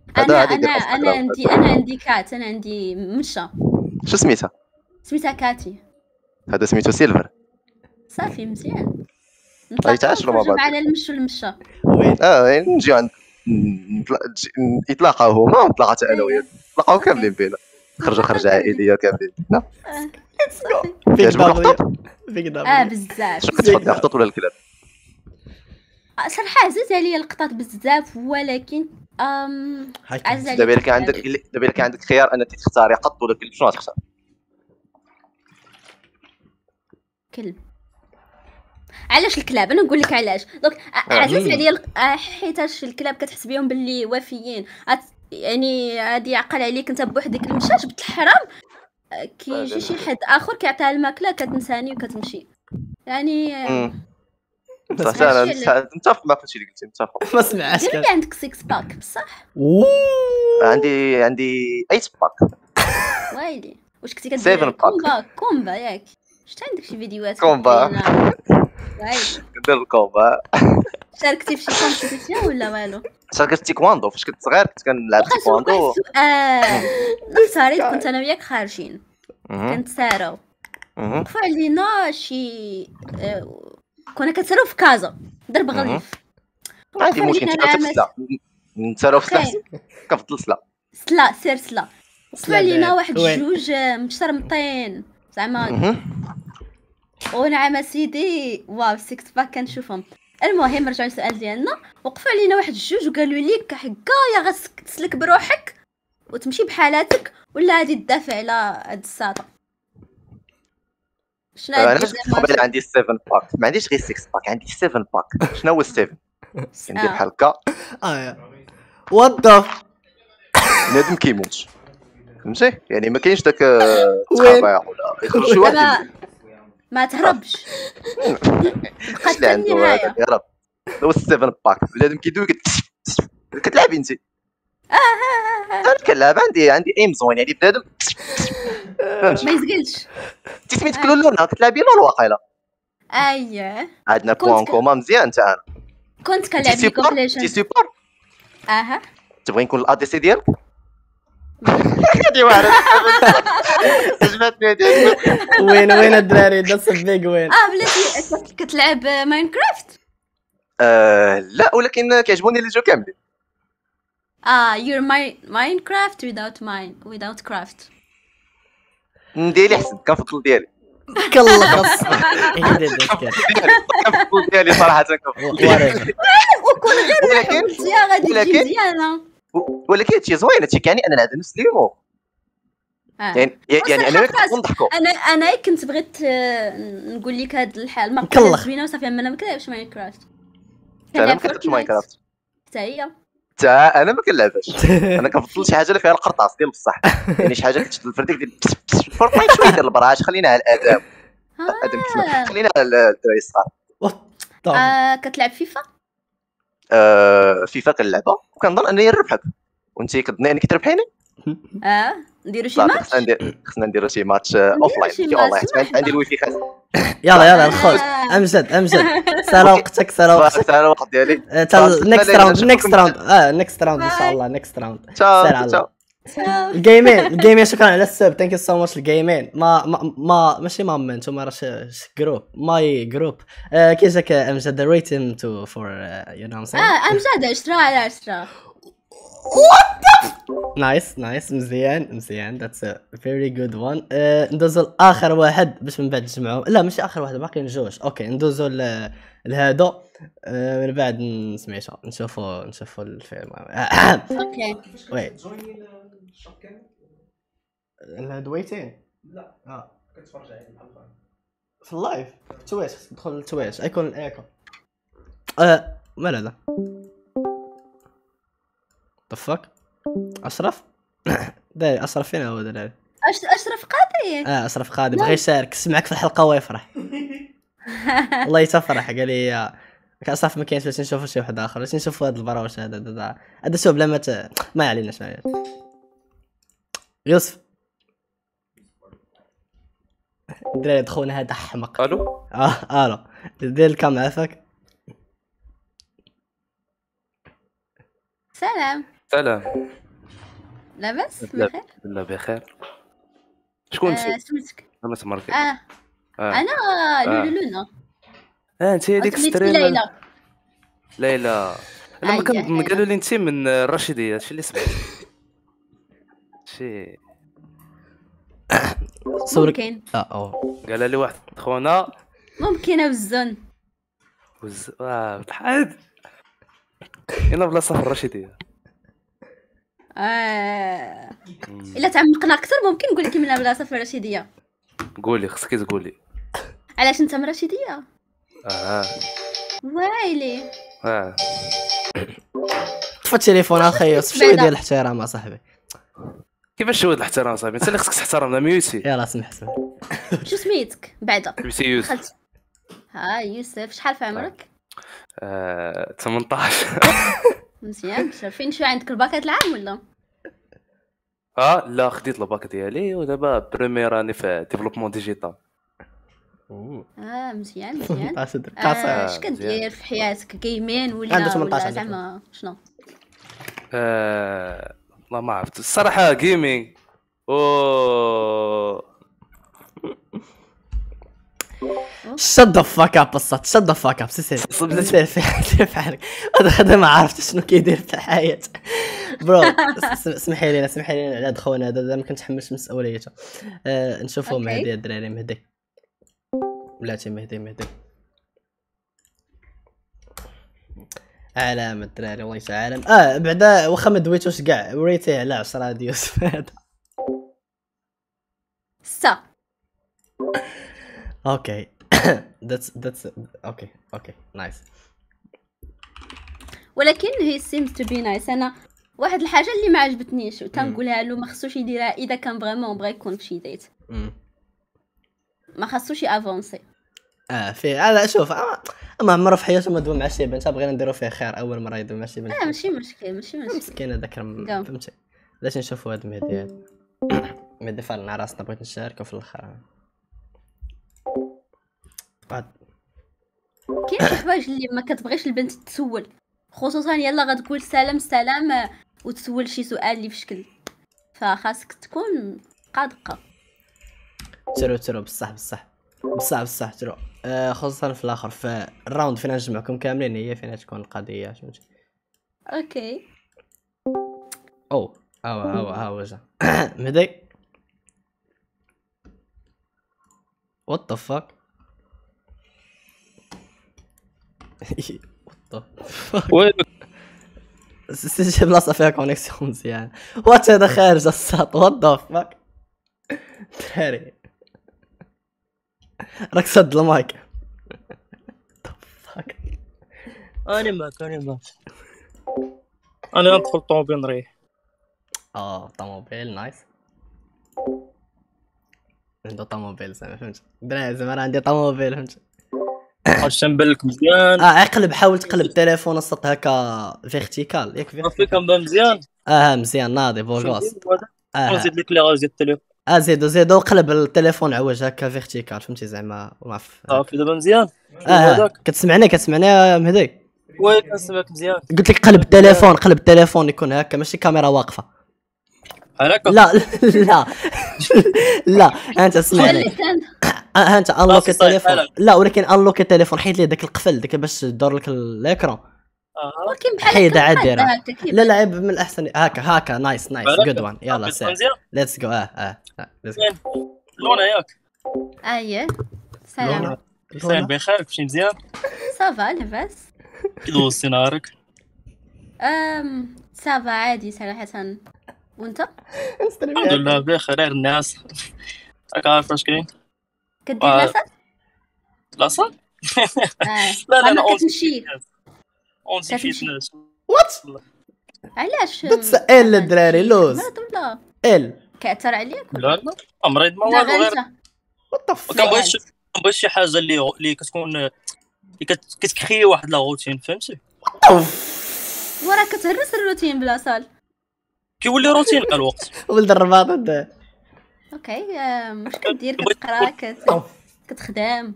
انا عندي كات انا عندي مشى شو سميتها كاتي هذا سميتو سيلفر صافي مزيان تعاشروا مع بعض على المشى وين نجيو عند يتلاقاو هما ونتلاقى حتى انا وياك نتلاقاو كاملين بينا خرجوا خرجه عائليه كاملين فيك بزاف شنو كتفضل القطط ولا الكلاب صراحه عزيز عليا القطط بزاف ولكن عزيز عليا دابا كان عندك خيار انك تختاري قط ولا كلب شنو غتختار كلب علاش الكلاب انا نقول لك علاش دونك عزيز عليا حيتاش الكلاب كتحس بهم باللي وافيين يعني غادي يعقل عليك انت بوحدك المشى جبت الحرام كيجي شي حد اخر كيعطيها الماكله كتنساني وكتمشي يعني صح انا متفق معك فهادشي اللي قلتي متفق ما سمعاش اللي عندك 6 باك بصح عندي 8 باك وايلي واش كنتي كدير كومبا ياك شفت عندك شي فيديوهات كومبا وايلي كندير الكومبا شاركتي في شي كومبيتيسيون ولا والو شاركت في تيكواندو فاش كنت صغير كنت كنلعب تيكواندو نفترض كنت انا وياك خارجين كنتساراو وقفوا علينا شي كنا كنتساراو في كازا درب غليف عندي مشكل نتساراو في السلاح كنفضل سلا وقفوا علينا واحد جوج مشرمطين زعما ونعم سيدي واو 6 باك كنشوفهم المهم رجعوا للسؤال ديالنا وقفوا علينا واحد الجوج وقالوا لي حكا يا غاسك تسلك بروحك وتمشي بحالاتك ولا غادي تدافع على هاد الساطه شنو انا عندي 7 باك ما عنديش غير 6 باك عندي 7 باك شنو هو 7 كندير بحال هكا وات ذا بنادم كيموت فهمتي يعني ما كاينش داك التخابع ولا يخرج شي واحد ما تهربش بقات في النهايه يا رب هو 7 باك بنادم كيدوي كتلعبي انت انا كنلعب عندي ايم زوين يعني بنادم ما يزقلش انت سميتك لولونا كتلعبي لول واقيلا اييه عندنا بوان كوما مزيان حتى انا كنت كنلعب ليغ اوف ليجندز تي سوبر تبغي نكون الادي سي ديالك هادي واحد عجبتني هادي وين الدراري داس بيك وين بلاتي كتلعب ماينكرافت لا ولكن كيعجبوني لي جو كاملين you're Minecraft without craft ديالي حسن كنفضل ديالي كلا خاص يدير كنفضل ديالي صراحه وكون غير ولكن مزيان غادي تجي ولكن- مزيانه. ولكن هادشي زوين، هادشي كيعني اننا عندنا نفس اليومور. يعني انا وياك خلاص. نضحكوا. انا كنت بغيت نقول لك هاد الحال كلخ. المقاله زوينه وصافي، اما انا ما كنلعبش ماينكرافت. انا ما كنلعبش ماينكرافت حتى هي. حتى انا ما كنلعبهاش. انا كنفضل شي حاجه اللي فيها القرطاس ديال بصح، يعني شي حاجه كتشد الفرديك ديال فورتنايت شويه ديال البراش، خلينا على الاداب ادم كيما خلينا على الدراري الصغار. كتلعب فيفا؟ فيفا كنلعبها وكنظن انني نربحك، وانت كتظني انك تربحيني. نديرو شي صافي ماتش. خصنا نديرو شي ماتش اوف شي لاين. والله ماتش. حيت عندي الوي في خاص. يلا الخوت امجد سالا وقتك سالا وقتك. انا الوقت ديالي نيكست راوند ان شاء الله. نيكست راوند تشاو. الجيمين شكرا على السب. ثانك يو سو ماتش الجيمين. ما ماشي ما انتم راه جروب ماي جروب. كي جاك امجد ريتم تو فور يو نو سين امجد 10 على 10. نايس مزيان ذاتس فيري جود وان. ندوزو لاخر واحد باش من بعد نجمعو. لا ماشي اخر واحد، باقيين جوج. اوكي ندوزو لهادو من بعد نسميتو نشوفو الفيلم. اوكي وي جويني الشوب كامل. الهدويتين لا كتفرج على الحلقه في اللايف تواش تدخل تواش ايكون الايكو. مال هذا طفك اشرف داير اشرف فين هو داير اشرف قاضي. اشرف قاضي بغى يشارك سمعك في الحلقه ويفرح. والله يتفرح قال لي اشرف ما كاينش باش نشوفوا شي واحد اخر، باش نشوفوا هذا البراوش هذا شوف بلا ما عليناش يوسف دراري دخونا هذا حمق. الو الو دير الكام عافاك. سلام. لاباس بخير؟ لا بخير. شكون انت؟ سميتك؟ انا تمرك. انا لولونا. انت هذيك ستريم ليلى. لما أيوة. كان قالوا لي انت من الرشيديه، هادشي اللي سمعت. شي ممكن قال لي واحد خونا ممكن وزن تحاد هنا بلاصه في الرشيديه. الا تعمقنا اكثر ممكن نقول لك من بلاصه في الرشيديه. قولي خصك تقولي علاش انت من الرشيديه؟ ويلي طفى التليفون اخي شويه ديال الاحترام اصاحبي. كيفاش شويه الاحترام صاحبي؟ انت اللي خصك تحترمنا. ميوتي يلا سمح شو سميتك بعدا؟ ميوتي يوسف. يوسف. شحال في عمرك؟ 18. مزيان. فين شو عندك الباكات العام ولا؟ لا خديت الباك ديالي ودابا بريمير راني في ديفلوبمون ديجيتال. مزيان. اش كدير في حياتك؟ جيمين ولا زعما شنو؟ والله ما عرفت الصراحه. جيمينغ شد فاك اب الصوت. شد فاك اب سير في حالك. هذا ما عرفت شنو كيدير في الحياه برو. اسمحي لي على هاد خونا هذا ما كنتحملش مسؤوليته. نشوفوا مهدي الدراري. مهدي بلاتي مهدي عالم الدراري والله عالم. بعدا واخا ما دويتوش كاع وريتيه على 10 هاد يوسف هذا. اوكي that's اوكي نايس. ولكن هي seems to be nice. انا واحد الحاجه اللي ما عجبتنيش وتنقولها له ما خصوش يديرها اذا كان فريمون بغى يكون في شي ديت. ما خصوش يافونسي. في هذا شوف اما عمره في حياته ما دوم مع شي بنت. بغينا نديرو فيه خير اول مره يدوم مع شي بنت. ماشي مشكل مسكين هذاك فهمتي. علاش نشوفوا هذا مهدي فعلا راسنا بغيت نشاركو في الاخر. كاين شي حوايج اللي ما كتبغيش البنت تسول، خصوصا يلا غتقول سلام وتسول شي سؤال اللي في شكل، فخاصك تكون قادقه. ترو بصح ترو. خصوصا في الاخر في الراوند فين نجمعكم كاملين هي فين تكون القضيه فهمتي. اوكي هاو جا مهدي. وات ذا فاك وات ذا وي شي بلاصه فيها كونيكسيون مزيان وات هذا خارج الساط وات ذا فاك دراري راك سد المايك انا معك انا ندخل الطوموبيل نريح. طوموبيل نايس عنده طوموبيل زعما فهمت دراري زعما راه عندي طوموبيل فهمت واش تنبلك مزيان اقلب حاول تقلب التليفون السط هكا فيرتيكال ياك صافي كنبان مزيان. مزيان ناضي بوغوس نزيد لك لي غاز ديال التليفون. زيدو قلب التليفون عوج هكا فيرتيكال فهمتي زعما صافي دابا مزيان. كتسمعني يا مهدي؟ وي كنسمعك مزيان. قلت لك قلب التليفون يكون هكا ماشي كاميرا واقفه. هكا لا لا انت اسمعني انت انلوك التليفون لا ولكن انلوك التليفون حيد لي داك القفل داك باش تدور لك الاكرون ولكن بحال حيد عاد ديرها لا عيب من الاحسن هكا نايس جود وان يلا سير ليتس جو لونا ياك اييه سلام حسين بخير كلشي مزيان صافا لاباس كيدوز نهارك صافا عادي صراحه وانت الحمد لله بخير الناس راك عارف اش كاين كدير لاصه لاصه لا كتمشي اونزي فيتنس وات علاش تسال الدراري لوز لا ال كاثر عليك لا مريض ما والو غير كنبغي شي حاجه اللي كتكون اللي كتكري واحد لا روتين فهمتي وراه كتهرس الروتين بلا صال كيولي روتين مع الوقت ولد الرباط انت اوكي واش كدير كتقرا كتخدم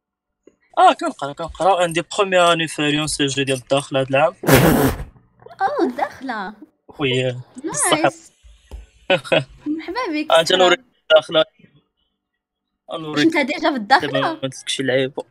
كنقرا عندي بروميير اني في ليون سي جي ديال الداخل هذا العام الداخله وي نايس مرحبا بك انت نوريك الداخله انت ديجا في الداخله ما تسكشي لعيبه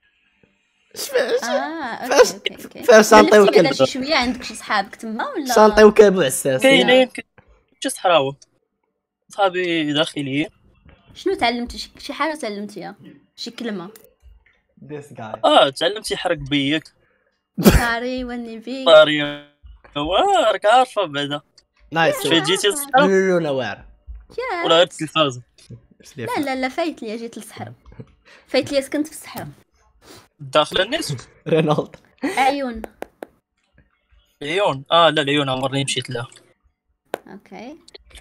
اوكي فاش نعطيو كلب شي شويه عندك شي صحابك تما ولا نعطيو كلب عساس كاينين شي صحراوه صحابي داخليين شنو تعلمتي شي حاجه تعلمتيها شي كلمه this guy تعلمت يحرق بيك طاري والنبي طاري راك عارفه بعدا نايس فين جيتي للصحراء لا واعر ولا غير التلفاز لا فايت لي جيت للصحراء فايت لي سكنت في الصحراء داخل الناس رينولد عيون لا العيون عمرني مشيت لها اوكي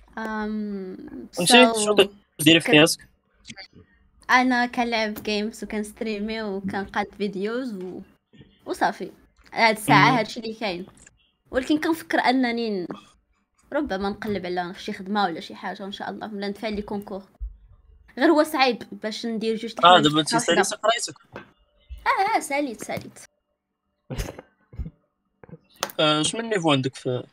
نسيت شنو كديري في حياتك انا كنلعب جيمز وكنستريمي وكنقاد فيديوز وصافي هاد الساعه هادشي اللي كاين ولكن كنفكر انني ربما نقلب على شي خدمه ولا شي حاجه ان شاء الله ولا ندفع لي كونكور غير هو صعيب باش ندير جوج الحوايج دابا انت ساليتي قرايتك ساليت اش من نيفو عندك في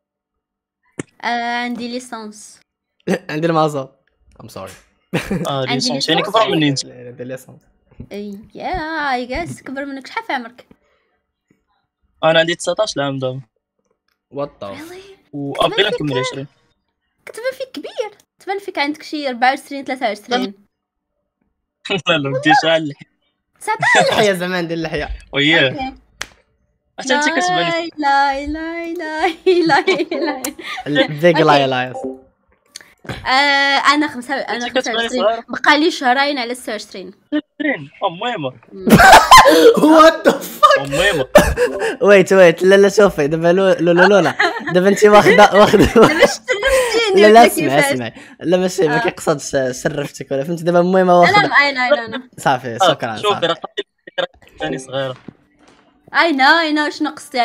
عندي ليسانس عندي المازال ام سوري ليسانس يعني كبر مني انت عندي ليسانس اي جاس كبر منك شحال في عمرك انا عندي 19 عام دابا وات ذا وابغي نكمل 20 كتبان فيك كبير تبان فيك عندك شي 24 23 لا بديش على 19 اللحيه زعما ندير اللحيه وياه حتى انت كتباني لا بيج لايس انا 25 بقى لي شهرين على 26 المهم وات ذا فاك المهم ويت لا شوفي دابا لا دابا انت واخده لا اسمعي لا ماشي ما كيقصدش شرفتك ولا فهمتي دابا المهم واخده لا صافي شكرا شوفي راه ثاني صغيره اي نو واش نقصتي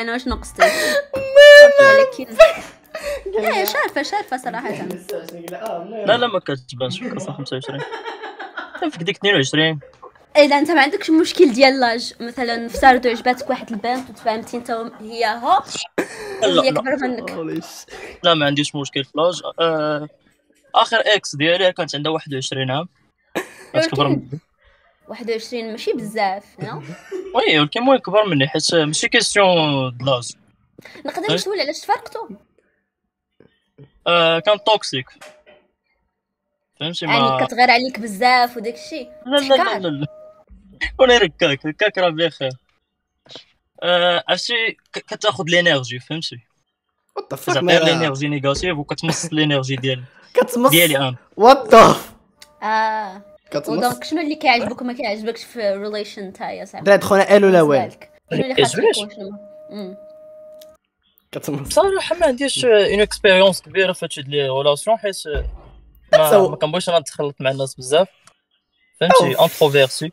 ولكن شارفه صراحه لا ما كتبانش فيك اصلا 25 فيك ديك 22 اذا انت ما عندكش مشكل ديال لاج مثلا في ساردو عجباتك واحد البنت وتفاهمتي انت هي كبر منك لا ما عنديش مشكل في لاج اخر اكس ديالي كانت عندها 21 عام كتكبر مني 21 ماشي بزاف وي ولكن المهم كبر مني حيت ماشي كيسيون دلاج نقدر نسول علاش تفرقتوا كان توكسيك فهمتي يعني ما كتغير عليك بزاف وداك الشيء. لا لا لا لا وانا ركاك راه بخير. عرفتي كتاخذ لينيرجي فهمتي، وات ذا فاك كتعطي لينيرجي نيجاتيف وكتمص لينيرجي كتمص ديالي انا. وات ذا ودونك شنو اللي كيعجبك وما كيعجبكش في الريليشن تاعي صاحبي؟ دراري خونا ال ولا وين شنو اللي خاصك يكون شنو؟ كتمص بصراحه ما عنديش اون اكسبيريونس كبيره في هادشي ديال لي ريلاسيون، حيت ما كنبغيش انا نتخلط مع الناس بزاف فهمتي، انتروفيرسي.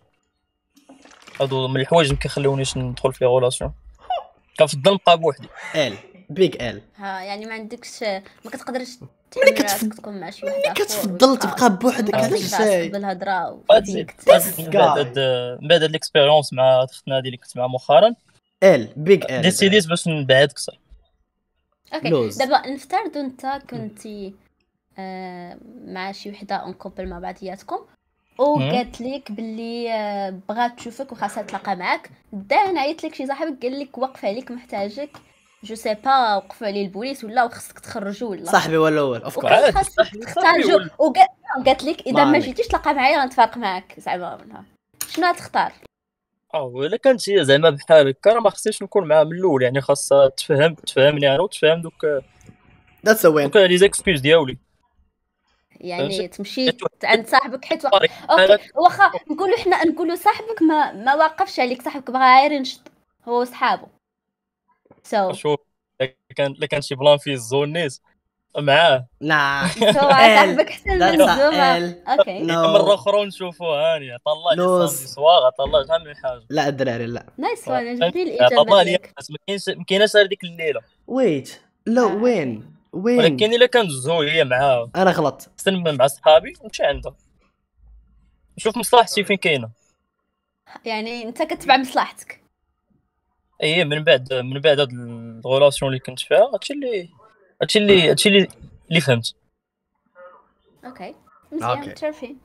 هادو من الحوايج اللي كيخليونيش ندخل في ريلاسيون، كنفضل نبقى بوحدي. ال بيك ال يعني ما عندكش ما كتقدرش ملي راسك تكون مع شي واحد كتفضل تبقى بوحدك علاش شي بالهضره من بعد هاد الاكسبيريونس مع اختنا هادي اللي كنت معها مؤخرا ال بيك ال ديسيديت باش نبعد اكثر. اوكي دابا نفترضوا انت كنتي مع شي وحده اون كوبل مع بعضياتكم وقالت لك باللي بغات تشوفك وخاصها تلاقى معاك، دان عيط لك شي صاحبك قال لك وقف عليك محتاجك، جو سي با وقفوا عليه البوليس ولا وخصك تخرجوا ولا صاحبي ولا اول اوف خاصك تختار وقالت لك اذا ما جيتيش تلاقى معايا غنتفارق معاك زعما شنو غتختار؟ ولا كانت هي زعما بحال هكا راه ما خصنيش نكون معاها من الاول، يعني خاصها تفهمني انا وتفهم دوك لي زيكسكيوز ديالي، يعني تمشي عند صاحبك حيت اوكي واخا نقولوا حنا نقولوا صاحبك ما واقفش عليك، صاحبك بغا غير ينشط هو وصحابه شوف كان شي بلان فيه الزون نيس معاه نعم صاحبك حسن من الزوم. اوكي مرة اخرى نشوفوها هانيه طلع لي صواغه طلع شحال من حاجه. لا الدراري لا نايس وان جبتي الاجابه ديالك بس ما كايناش هذيك الليله ويت لا وين ولكن الا كندوزو هي معاها انا غلط نستنى مع صحابي نمشي عندها نشوف مصلحتي فين كاينه، يعني انت كتبع مصلحتك. ايه من بعد هاد الغولاسيون اللي كنت فيها هادشي اللي فهمت. اوكي مزيان متشرفين.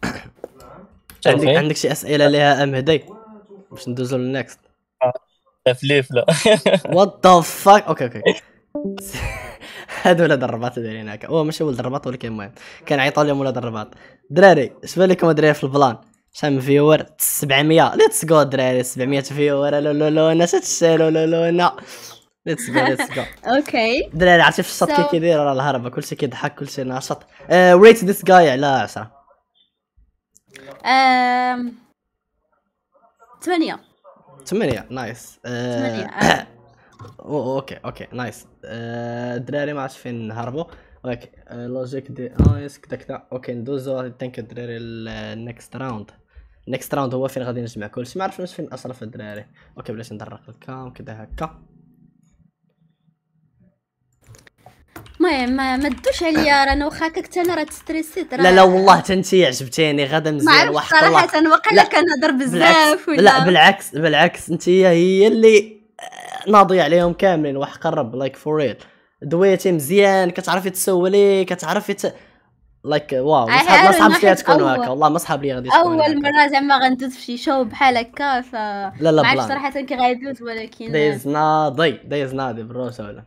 عندك شي اسئله ليها ام هدي باش ندوزو للنكست؟ فليف لا وات ذا فاك اوكي هادو ولاد الرباط دايرين هكا، هو ماشي ولد الرباط ولكن المهم كان عيطوا لهم ولاد الرباط. دراري اش بان لكم دراري في البلان شحال من فيور 700 ليتس جو دراري 700 فيور لا انا تتشالو لا ليتس جو اوكي دراري عرفتي في الشط كي كيدير راه الهربه كلشي كيضحك كلشي ناشط. ريت ذيس جاي على 10 8 نايس 8 اوكي نايس. دراري ما عرفتش فين نهربوا اوكي لوجيك دي نايس كذا اوكي ندوزو ثانك دراري النكست راوند هو فين غادي نجمع كلشي ما عرفتش فين اشرف الدراري. اوكي بلاش ندرق الكام كذا هكا. المهم ما تدوش عليا رانا واخا كنت انا راه تستريسيت لا والله حتى انت عجبتيني غدا مزيان واحد الله صراحه وقيلا كنهضر بزاف ولا لا بالعكس انت هي اللي ناضيه عليهم كاملين واحد قرب لايك فور ريل دويتي مزيان كتعرفي تسولي كتعرفي لايك واو ما صحابش ليا تكونوا هكا والله ما صحاب ليا غادي تكونوا اول مره زعما غندوز في شي شو بحال هكا ف لا ما عرفتش صراحه كي غيدوز ولكن دايز ناضي بالروسه ولا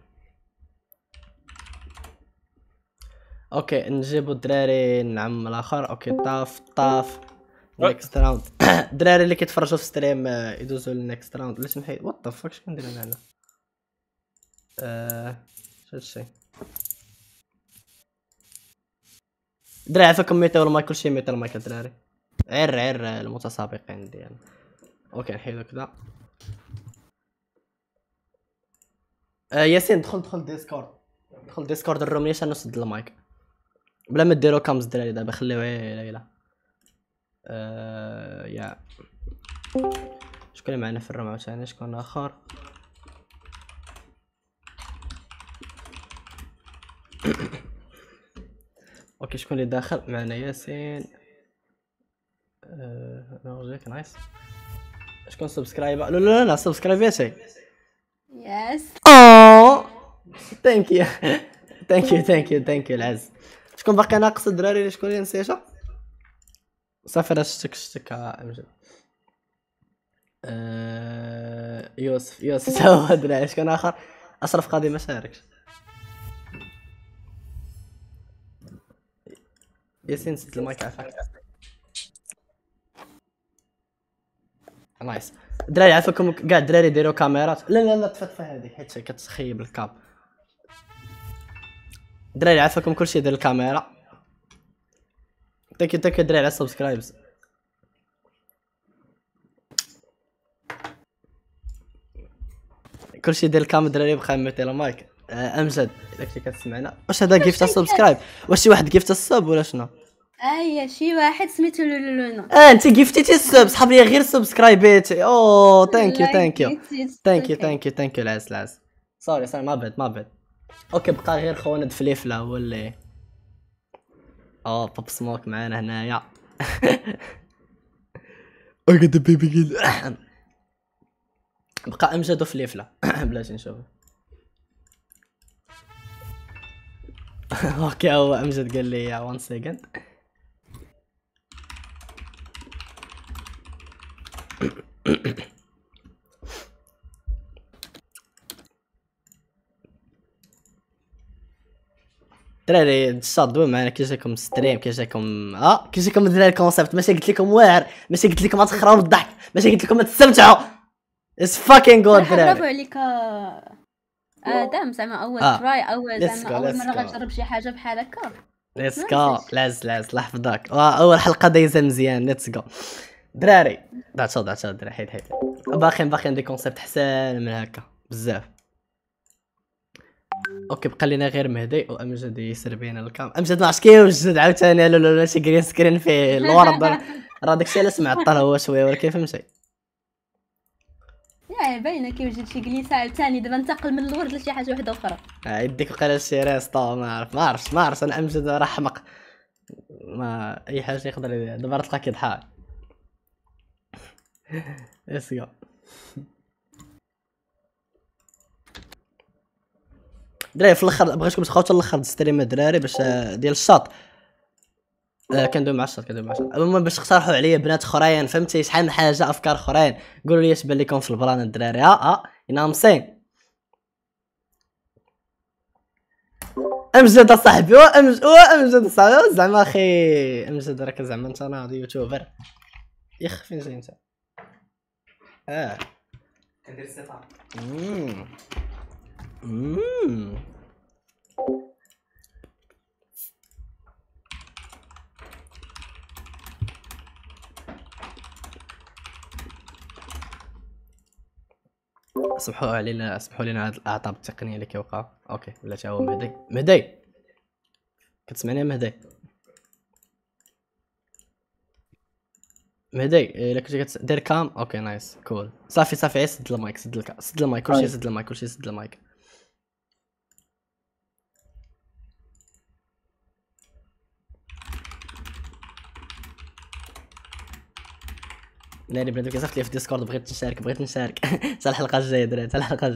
اوكي نجيبو الدراري نعم الاخر. اوكي طاف نيكست راوند. الدراري اللي كيتفرجوا في ستريم يدوزوا للنيكست راوند. علاش نحيد وات ذا فاك شكون ندير انا هادشي دراري عافاكم ميتو المايك كلشي ميتو المايك الدراري عير المتسابقين ديالنا. اوكي نحيدو كذا. ياسين دخل ديسكورد الروم ليش نسد المايك بلا ما ديرو كامز الدراري دابا خليوه ليلى. يا شكون اللي معنا في الروم عاوتاني شكون اخر اوكي شكون اللي داخل معنا ياسين نورجيك نايس شكون سبسكرايب لا سبسكرايبيتي يس ثانك يو العز. شكون باقي ناقص الدراري شكون اللي نسيتو صافي راه شتك امجد. يوسف هو دراري شكون اخر اشرف قاضي ما شاركش. ياسين سد المايك عافاك. نايس. الدراري عافاكم كاع الدراري ديروا كاميرات. لا تفطفى هذيك حيت كتخيب الكاب. الدراري عافاكم كلشي يدير الكاميرا. ثانك يو الدراري على السبسكرايبز. كلشي يدير الكاميرا الدراري بقى ميتي المايك. امجد الا كنتي كتسمعنا واش هذا جيفت السبسكرايب؟ واش شي واحد جيفت السب ولا شنو؟ شي واحد سميتو لولونا. انت جيفتيتي السب صحاب لي غير سبسكرايبيتي. اوه ثانك يو العز. سوري ما بعد. اوكي بقى غير خونا دفليفله هو اللي بوب سموك معانا هنايا. اقعد بيبي بقى امجد وفليفله. بلاتي نشوف. اوكي هو امجد قال لي 1 سكند. دراري تشاطوا معنا كي جاكم ستريم كي جاكم الدراري الكونسيبت. ماشي قلت لكم واعر، ماشي قلت لكم تخراو بالضحك، ماشي قلت لكم تستمتعوا. اتس فاكين جود دراري. برافو عليك ادم. زعما اول تراي اول مره غتجرب شي حاجه بحال هكا. ليتس جو. لاز الله يحفظك. اول حلقه دايزه مزيان. ليتس جو دراري. دعتو دراري حيد باقي دي كونسيبت حسان من هكا بزاف. اوكي بقى لينا غير مهدي وامجد يسر بينا الكام. امجد ما عرفتش كيوجد عاوتاني. لا شي جرين سكرين في الورد. راه داكشي علاش معطل هو شويه ولكن فهمتي باينه كيوجد شي جليسه عاوتاني. دابا انتقل من الورد لشي حاجه وحده اخرى. يديك وقيلا شي ريسطو ما عرفتش. انا امجد راه حمق. ما اي حاجه يقدر يدير. دابا تلقى كيضحك. اسيا دراري في الاخر بغيتكم تبقاو حتى الاخر ستريم الدراري باش ديال الشاط. كندوي مع الشاط المهم باش تقترحوا عليا بنات اخرين فهمتي شحال من حاجه افكار اخرين. قولوا لي اش بان لكم في البلان الدراري. ناقصين امجد صاحبي. امجد صاحبي زعما اخي امجد راك زعما انت ناضي يوتيوبر. يخ فين جاي انت؟ كندير استطاعه. سمحوا لنا هاد الاعطاب التقنيه اللي كيوقعوا. اوكي بلاتي هو مهدي كتسمعني مهدي الا كنتي كتدير كام. اوكي نايس كول. صافي سد المايك كلشي سد المايك. ناري بنادم كيصيفط لي في ديسكورد بغيت نشارك. حتى الحلقه الجايه دراري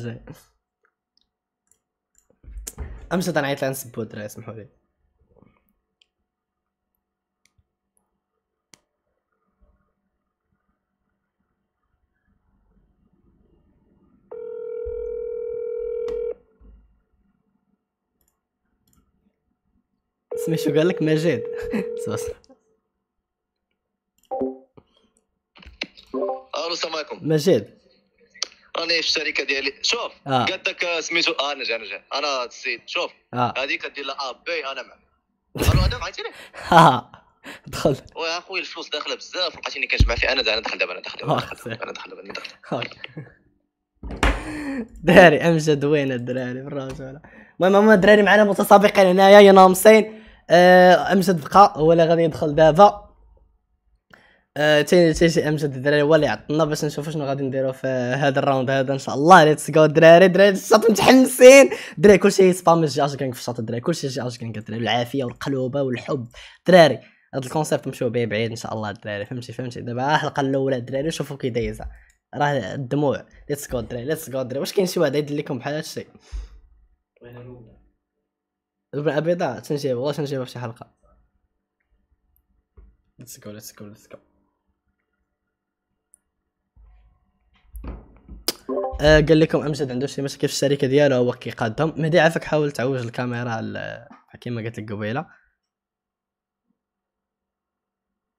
امشي نعيط لها نسبو دراري سمحوا لي. سميتو قال لك مجيد. السلام عليكم. مجيد راني في الشركه ديالي. شوف قدك سميتو نجا انا السيد. شوف هذيك كدير لها بي انا معك. قالوا ادم عيطيني. دخل ويا اخويا الفلوس داخله بزاف لقيتيني كنجمع فيه. انا داخل دابا دراري امجد وين الدراري بالرجوله. المهم الدراري معنا متسابقين هنايا يا ناقصين. امجد بقى هو اللي غادي يدخل دابا. تيجي امجد الدراري هو اللي عطنا باش نشوفوا شنو غادي نديروا في هذا الراوند هذا ان شاء الله. ليتس جو دراري الشاط متحمسين دراري. كلشي سبام جي اش كانك في الشاط الدراري. كلشي جي اش كانك الدراري. العافيه والقلوبه والحب دراري. هذا الكونسيبت نمشيو به بعيد ان شاء الله الدراري. فهمتي دابا الحلقه الاولى الدراري شوفوا كي دايزه راه الدموع. ليتس جو دراري. واش كاين شي واحد يدير لكم بحال هادشي؟ البنه بيضاء تنجيب والله تنجيبها في شي حلقه. ليتس جو قال لكم امجد عنده شي مشكل في الشركه ديالو هو كيقادهم. مهدي عافاك حاول تعوج الكاميرا كيما قلت لك قبيله.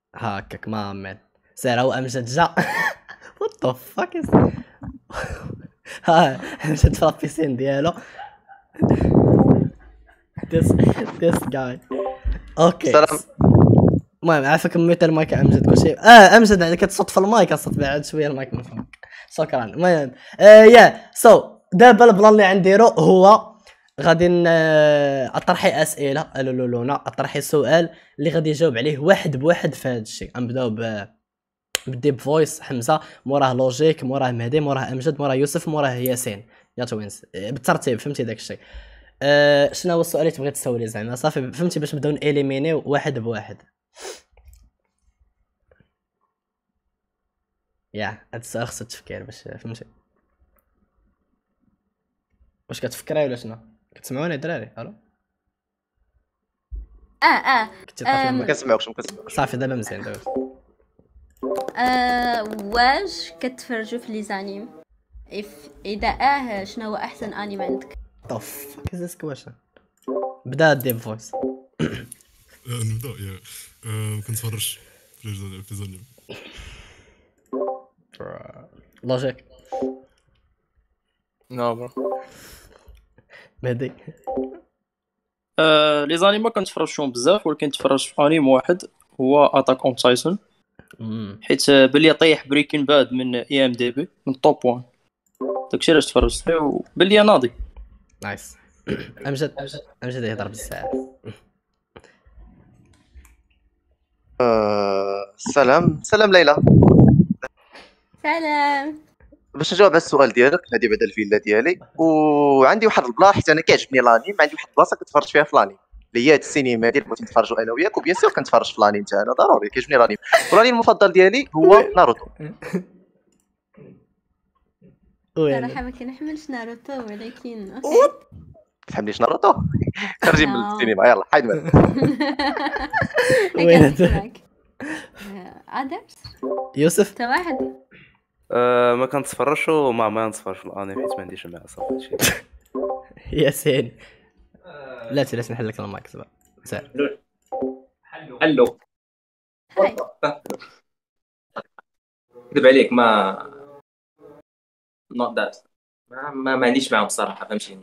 هاكاك ما مان سير هو امجد جا وات ذا فاك از ها امجد في البيسين ديالو this guy اوكي سلام. المهم عافاك ميت المايك امجد كلشي امجد عندك كتصوت في المايك اصوت بعد شويه المايك من فوق شكرا المهم يا سو دابا البلان اللي غنديرو هو غادي اطرحي اسئله لولونا اطرحي سؤال اللي غادي يجاوب عليه واحد بواحد في هذا الشيء غنبداو بالديب فويس حمزه موراه لوجيك موراه مهدي موراه امجد موراه يوسف موراه ياسين يا توينز بالترتيب فهمتي داك الشيء شنو هو السؤال اللي تبغي تسولي زعما صافي فهمتي باش نبداو ناليمينيو واحد بواحد يا هاد السؤال خصو تفكير باش فهمتي واش كتفكري ولا شنو كتسمعوني الدراري الو كنتي طافي ما كنسمعوكش صافي دابا مزيان دابا واش كتفرجوا في لي زانيم اذا شنو هو احسن انمي عندك طف كيزاس كواشن بدا الديب فويس نبدا يا كنتفرج في زانيم لوجيك نو برو مهدي لي زانيم ما كنتفرجش فيهم بزاف ولكن تفرجت في انيم واحد هو اتاك اون تايسون حيت بلي طيح بريكين باد من اي ام دي بي من توب 1 داكشي علاش تفرجت فيه وبلي ناضي نايس امجد يهضر بزاف سلام ليلى. سلام. باش نجاوب على السؤال ديالك هذه بعد الفيلا ديالي وعندي واحد البلاصه حيت انا كيعجبني لانيم عندي واحد البلاصه كنتفرج فيها في لانيم اللي هي هاد السينما ديال بغيت نتفرجوا انا وياك وبيان سور كنتفرج في لانيم تاعنا ضروري كيعجبني لانيم والانيم المفضل ديالي هو ناروتو. صراحه ما كنحملش ناروتو ولكن تحمليش ناروتو خرجي من السينما يلا حيد معاك. وين ادرس يوسف انت واحد ما كنتفرجش وما نتفرج في الانمي حيت ما عنديش معاه صافي شي ياسين لا تلاش نحل لك المايك صبر سير حلو هاي كذب عليك ما not that ما عنديش معاهم بصراحه فهمتي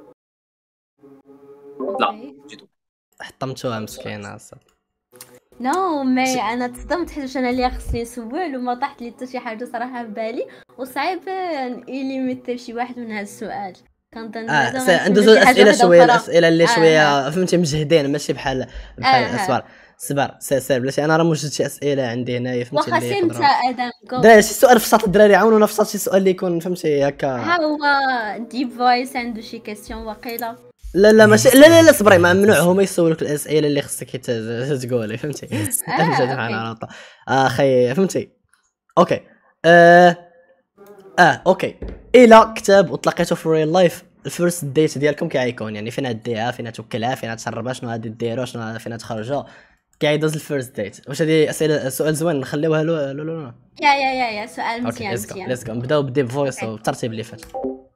لا جدو حطمتوها مسكينه صافي نو مي انا تصدمت حيت انا اللي خصني نسول وما طاحت لي حتى شي حاجه صراحه في بالي وصعيب نيليميتي شي واحد من هذا السؤال كنظن عنده زوج اسئله شويه الاسئله اللي شويه فهمتي مجهدين ماشي بحال صبر سير بلاتي انا راه موجد شي اسئله عندي هنايا فهمتي واخا انت ادم داير شي سؤال في الشاط الدراري عاونونا في الشاط شي سؤال اللي يكون فهمتي هكا ها هو ديب فويس عنده شي كيسيون واقيلا لا ماشي لا صبري ما ممنوع هما يسولوك الاسئله اللي خصك تقولي فهمتي اخي فهمتي اوكي اوكي الا كتاب وتلاقيتو في الريل لايف الفيرست ديت ديالكم كيعيكون يعني فين غديها فين توكلها فين تشربها شنو غادي ديروا شنو فين تخرجوا كيدوز الفيرست ديت واش هذه اسئله سؤال زوين نخليوها لا يا سؤال مزيان ليتس جو نبداو بالديب فويس والترتيب اللي فات.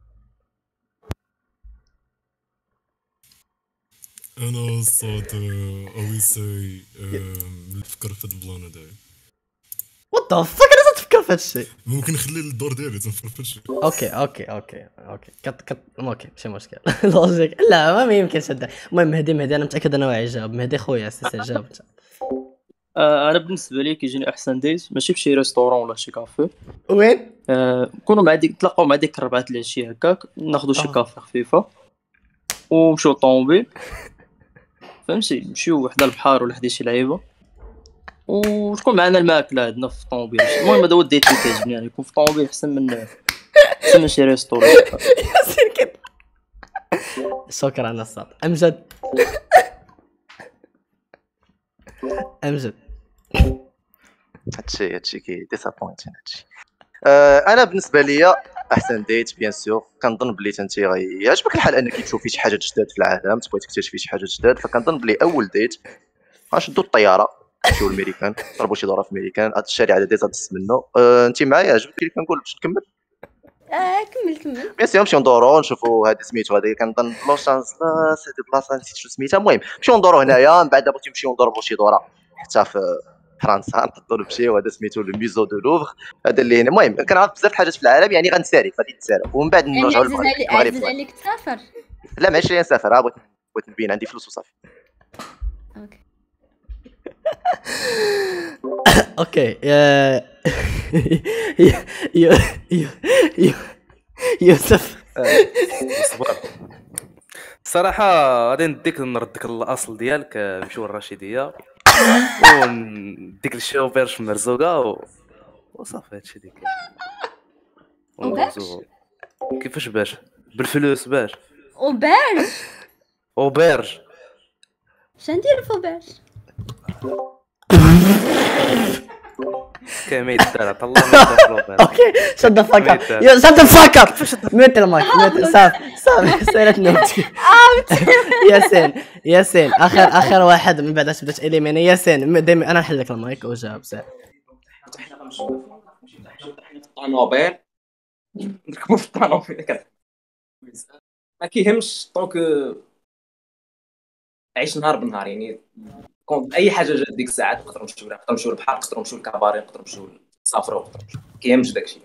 انا صوت اويساي نفكر في هاد البلان هذايا وات ذا فاك انا تفكر في هاد الشيء ممكن نخلي الدور ديالي تنفكر في هاد الشيء. اوكي اوكي ماشي مشكل لوجيك لا ما يمكنش هذا المهم مهدي انا متاكد انه واعي جاوب مهدي خويا جاوب انت. انا بالنسبه لي كيجيني احسن ديت ماشي فشي ريستورون ولا شي كافي وين نكونوا مع نتلاقاو مع ديك 4 العشيه هكاك ناخذوا شي كافي خفيفه ونمشيو طوموبيل فهمتي نمشيو حدا البحر ولا حدا شي لعيبه وتكون معنا الماكله عندنا في الطوموبيل. المهم هذا هو الديت اللي كيعجبني يعني يكون في الطوموبيل احسن من شي ريستورون. ياسين كده شكرا على الصوت. امجد هادشي كي ديسابوينت هادشي. انا بالنسبه ليا احسن ديت بيان سور كنظن بلي انت غيعجبك الحال انك تشوفي شي حاجه جداد في العالم تبغي تكتشفي شي حاجه جداد فكنظن بلي اول ديت غنشدو الطياره نمشيو للميريكان نضربو شي دوره في الميريكان هاد الشارع هذا ديزا دس منه. انت معايا عجبك اللي كنقول باش نكمل كمل بيان سور نمشيو ندورو نشوفو هاد سميتو هذا كنظن لوس انجلوس هادي بلاصه نسيت شنو سميتها. المهم نمشيو ندورو هنايا من بعد بغيتو نمشيو نضربو شي دوره حتى في فرنسا نقدروا نمشيو. هذا سميتو لو ميزو دو لوفر. هذا اللي المهم كنعرف بزاف الحاجات في العالم يعني غنسالي غادي تسالف ومن بعد يعني نرجعوا عزيز عليك تسافر؟ لا ماشي نسافر، بغيت نبين عندي فلوس وصافي. اوكي اوكي يوسف الصراحه غادي نديك نردك الاصل ديالك، نمشيو للرشيديه ونديك الشوفير مرزوقه وصافي هادشي اللي كاين. وباش كيفاش باش بالفلوس باش وباش اوبرج شندير فوباش كاين ما يدار عطا الله ما يدار. اوكي شد فاك شد فاك ميت المايك صافي سيرت نوتي. ياسين اخر واحد من بعد بدات اليميني. ياسين دائما انا نحل لك المايك وجاوب سير. حنا غنمشيو الطونوبيل نركبوا في الطونوبيل ما كيهمش طونك عيش نهار بنهار يعني اي حاجه جات ديك الساعات نقدروا نمشيو للبحر، نقدروا نمشيو للكاباري، نقدروا نمشيو نسافروا، كيهمش داكشي.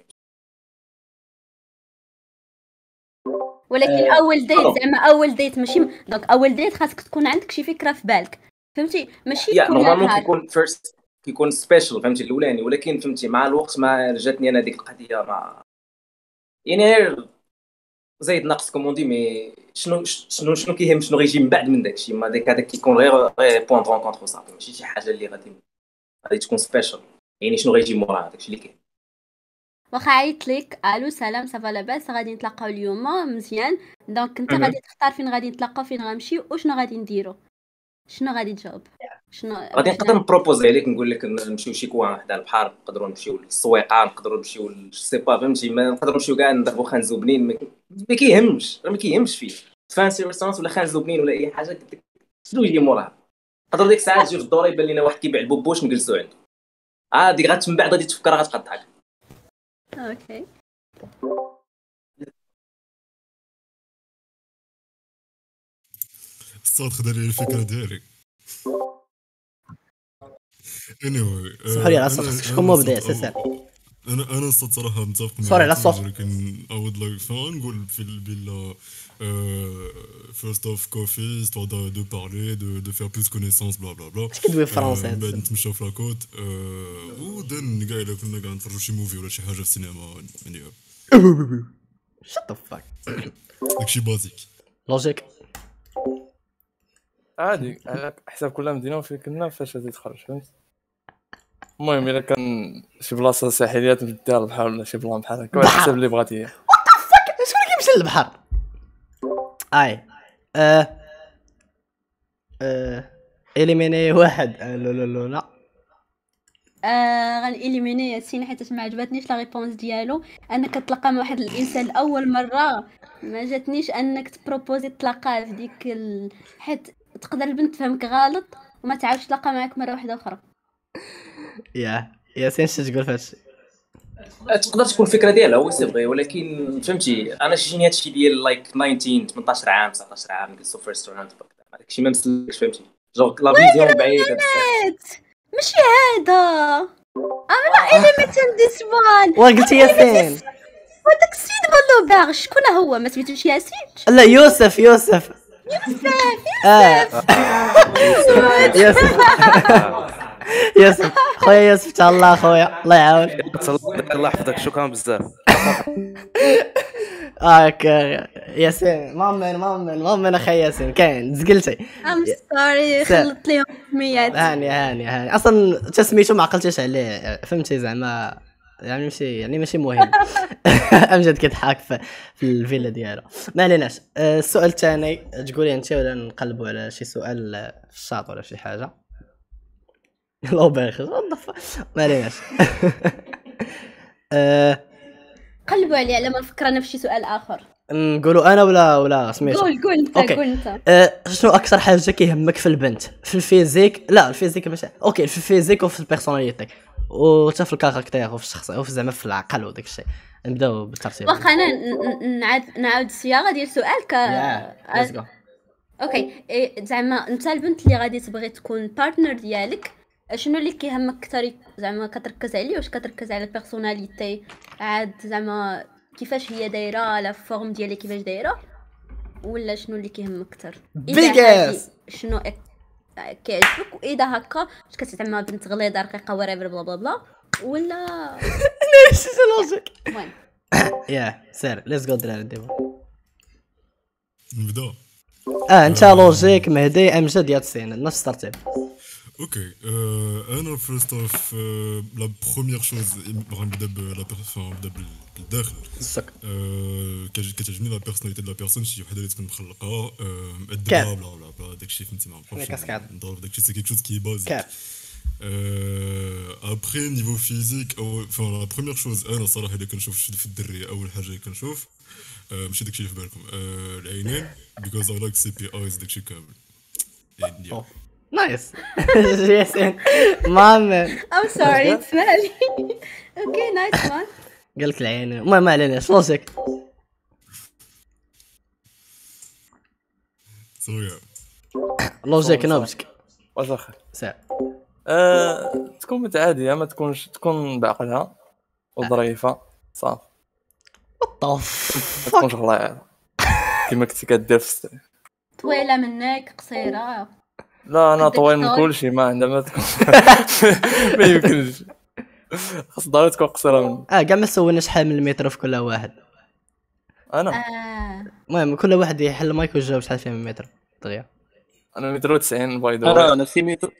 ولكن اول ديت زعما اول ديت ماشي دونك اول ديت خاصك تكون عندك شي فكره في بالك فهمتي ماشي يا نورمالمون كيكون فيرست كيكون سبيشال فهمتي الاولاني، ولكن فهمتي مع الوقت ما جاتني انا ديك القضيه ما يعني زايد ناقص كوموندي مي شنو كيهم شنو غيجي من بعد من داكشي ما هذاك كيكون غير بوين دون كونتر صافي ماشي شي حاجه اللي غادي تكون سبيشال يعني شنو غيجي مورا داكشي اللي كاين. واخا عيط لك الو سلام صافا لاباس غادي نتلاقاو اليوم مزيان دونك انت غادي تختار فين غادي نتلاقاو فين غنمشيو وشنو غادي نديرو شنو غادي تجاوب شنو غادي نقدر نبروبوزي عليك نقول لك نمشيو شي كوان حدا البحر، نقدروا نمشيو للسويقه، نقدروا نمشيو سي با فهمتي ما نقدروا نمشيو كاع نضربوا خان زوبنين ما كيهمش فيه فانسي ريستورانت ولا خان زوبنين ولا اي حاجه شنو يجي موراها. نقدر ديك الساعه تجي في الدور يبان لنا واحد كيبيع البوبوش نجلسوا عنده ديك من بعد غادي تفكر غتقطعك. اوكي الصوت خدا لي الفكره ديالي. anyway صحوا لي على الصوت شكون مبدع سير. انا الصوت صراحه متفق سوري على الصوت ولكن اود لايك نقول في البيلا first of coffee histoire de parler de faire plus connaissance bla bla bla. اش كدوي فرنسي بعد نتمشاو في لاكوت ودن كاع الا كنا كاع نتفرجوا شي موفي ولا شي حاجه في السينما نديرو شت ذا فاك داكشي بازيك لوجيك عادي على حساب كل مدينه وفين كنا فاش غادي تخرج فهمت. المهم الا كان شي بلاصه ساحليه تمديها البحر ولا شي بلان بحال هكا على حسب اللي بغاتي. وات ذا فاك شكون كيمشي للبحر اي اليميني واحد لا غنإليميني ياسين حيت ما عجبتنيش لا ريبونس ديالو انك تتلاقى مع واحد الانسان لاول مره ما جاتنيش انك تبروبوزي تلاقاه في ديك حيت تقدر البنت تفهمك غلط وما تعاودش تلاقى معك مره واحده اخرى. ياسين اش تقول فهادشي؟ تقدر تكون الفكره ديالها هو سي فغي ولكن فهمتي انا شجيني هادشي ديال لايك 19 18 عام 19 عام جلسوا في ريستورانت داكشي ما مسلكش فهمتي جونك لا فيزيون بعيده ماشي هذا انا إليميتن ديس وان وقلتي ياسين وداك السيد والله باغ شكون هو ما سميتوش ياسين لا يوسف يوسف يوسف خويا يوسف تا الله خويا الله يعاون الله يحفظك شكرا بزاف. ياسين مامن اخي ياسين كاين زقلتي ام سوري خلط ليهم سميات هاني اصلا تسميتو ما عقلتيش عليه فهمتي زعما يعني ماشي مهم. امجد كيضحك في الفيلا ديالو ما عليناش. السؤال الثاني تقولي انت ولا نقلبوا على شي سؤال في الشاط ولا شي حاجه لو باخ ما عليناش. قلبوا عليه على ما نفكر انا في شي سؤال اخر. نقولوا انا ولا سميتو قول انت شنو اكثر حاجه كيهمك في البنت في الفيزيك لا الفيزيك ماشي اوكي في الفيزيك وفي البيرسوناليتي وحتى في الكاركتير وفي الشخصيه وفي زعما في العقل وداك الشيء. نبداو بالترتيب واخا انا نعاود الصياغه ديال سؤالك. اوكي زعما انت البنت اللي غادي تبغي تكون بارتنر ديالك شنو اللي كيهمك اكثر زعما كتركز عليه؟ واش كتركز على البيرسوناليتي عاد زعما كيفاش هي دايره لا فورم ديالها كيفاش دايره، ولا شنو اللي كيهمك اكثر؟ بيجاس شنو كيعجبك، واذا هكا واش كتعمى بنت غليظه رقيقه وريفر بلا بلا بلا ولا ايش لوجيك؟ المهم يا سير ليتس جو دراري ديما. نبدا. انت لوجيك مهدي امجد ياسين نفس الترتيب. اوكي انا فيرست اوف لا بروميير شوز غنبدا بلا نبدا بالداخل. كتعجبني لا بيرسوناليتي ديال لا بيرسون، شي وحده اللي تكون مخلقه ادبا بلا بلا بلا داكشي فهمتي ما نعرفش نضرب داكشي سي كيك شوز كي بازيك. ابري نيفو فيزيك او لا بروميير شوز انا صراحه اللي كنشوف في الدريه اول حاجه اللي كنشوف ماشي داكشي اللي في بالكم العينين بيكوز اي لايك سي بي ايز داكشي كامل. نايس ياسين مان I'm sorry it's مالي. اوكي نايس مان. قالك العين ما عليناش لوجيك. سوري لوجيك نوبسك واش اخر ساعه تكون متعاديه ما تكون بعقلها وظريفه صافي طف ما تكونش غلايعه كما كنتي كدير في طويله منك قصيره. لا انا طويل من كل شيء ما عندها ما تكون ما يمكنش خاص ضروري تكون قصيره من كاع ما سولنا شحال من المتر في كل واحد. انا المهم كل واحد يحل المايك ويجاوب شحال فيه من متر دغيا. انا متر 90 بايدو انا في متر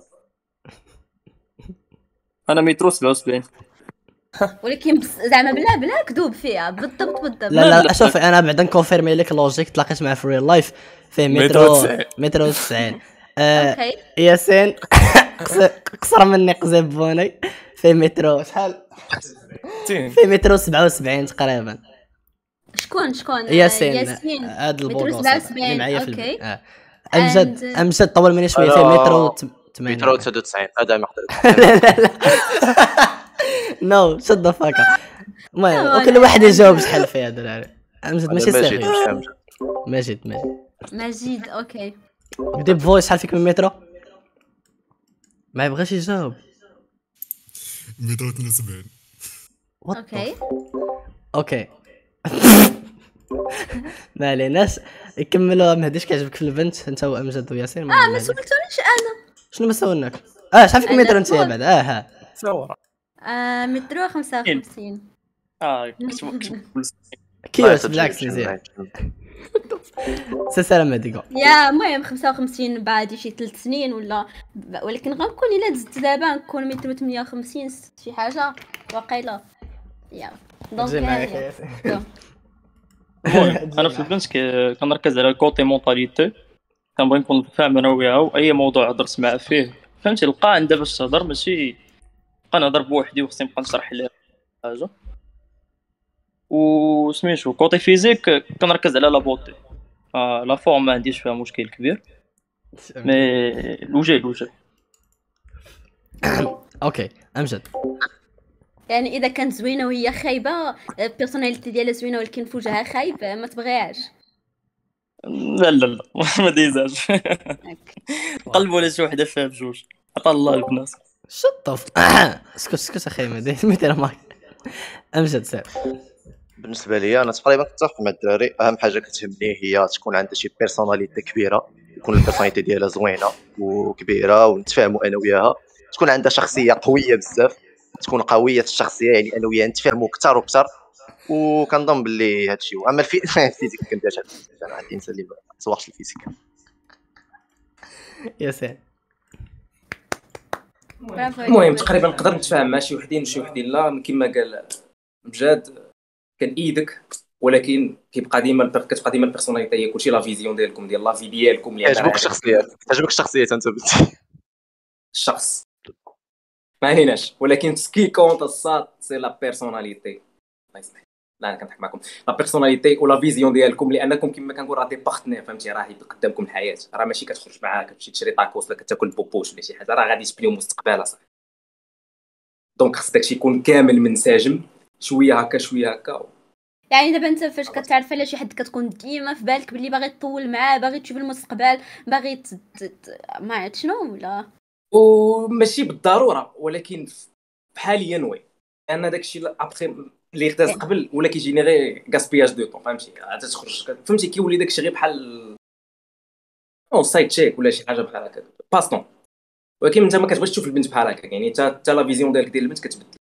انا متر 77 ولكن زعما بلا كذوب فيها بالضبط. لا شوف انا بعدا نكونفيرمي لك لوجيك تلاقيت معاه في ريل لايف فيه متر 90. اوكي ياسين قصر مني قزبوني في متر شحال في متر 77 تقريبا. شكون ياسين هذا البوغوس اللي معايا في البيت. امجد طول مني شويه في متر 80 متر 99 هذا مقدر. نو شد فاكا. المهم وكل واحد يجاوب شحال فيها دراري. امجد ماشي سهل. مجيد اوكي بدي بفويس شحال فيك من متر ما يبغاش يجاوب. متر 72. اوكي ما عليناش يكملوا. ما هديش كيعجبك في البنت انت وامجد وياسين؟ ما سولتونيش انا. شنو ما سولناك؟ شحال فيك متر انت بعد؟ ها صور متر 55. كيوس بالعكس مزيان. سلام هاديكو يا المهم 55 بعد شي 3 سنين ولكن غنكون الا دزت دابا نكون متر 58 شي حاجه واقيلا. يا انا في البنت كنركز على الكوتي مونطاليتي، كنبغي نكون فاهم انا وياها واي موضوع هضرت معاه فيه فهمتي نلقى عندها باش تهضر، ماشي نبقى نهضر بوحدي وخصني نبقى نشرح ليها حاجه. وسميتو كوتي فيزيك كنركز على لا بوتي، لا فورم ما عنديش فيها مشكل كبير مي الوجه اوكي امجد. يعني اذا كانت زوينه وهي خايبه البيرسوناليتي ديالها زوينه ولكن في وجهها خايب ما تبغيهاش. لا ما ديزاش قلب ولا شي وحده فيها بجوج عطا الله البنات شطف. اسكت اخي ما دير ماك. امجد سير. بالنسبه لي انا تقريبا كنتفق مع الدراري. اهم حاجه كتهمني هي تكون عندها شي بيرسوناليتي كبيره، تكون البيرسوناليتي ديالها زوينه وكبيره ونتفاهموا انا وياها، تكون عندها شخصيه قويه بزاف، تكون قويه الشخصيه يعني انا وياها نتفاهموا اكثر واكثر. وكنظن باللي هادشي هو. اما الفيزيك كنديرش انا عندي انسان اللي ما تسوقش الفيزيك. ياسين المهم تقريبا نقدر نتفاهم مع شي وحدين وشي وحدين لا. كما قال مجاد كان ايدك، ولكن كتبقى ديما البيرسوناليتي هي كلشي لا فيزيون ديالكم ديال لا في ديالكم اللي تعجبك الشخصيات انت الشخص ما هيناش، ولكن سكي كونت الصاد سي لا بيرسوناليتي. لا انا كنضحك معكم. لا بيرسوناليتي ولا فيزيون ديالكم لانكم كما كنقول راه دي بارتنير فهمتي، راه قدامكم الحياه، راه ماشي كتخرج معاه كتمشي تشري طاكوس ولا كتاكل بوبوش ولا شي حاجه، راه غادي تبنيو مستقبل اصاحبي. دونك خص داكشي يكون كامل منسجم شويه هكا. يعني دابا انت فاش كتعرف على شي حد كتكون ديما في بالك باللي باغي تطول معاه، باغي تشوف المستقبل، باغي ما عرفت شنو ولا وماشي بالضروره، ولكن بحال ينوي ان داكشي ابخي اللي اختاز قبل ولا كيجيني غير غاسبياج دو طون، فهمتي؟ عاد تخرج فهمتي كيولي داكشي غير بحال او سايد تشيك ولا شي حاجه بحال هكا باستون. ولكن انت ما كتبغيش تشوف البنت بحال هكا، يعني حتى لا فيزيون ديالك ديال البنت كتبدل.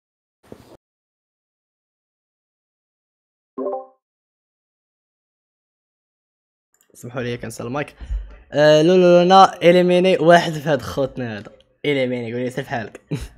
سمحوا لي كنسال المايك. لونا اليميني واحد في هاد خوتنا هذا، اليميني قولي سير بحالك.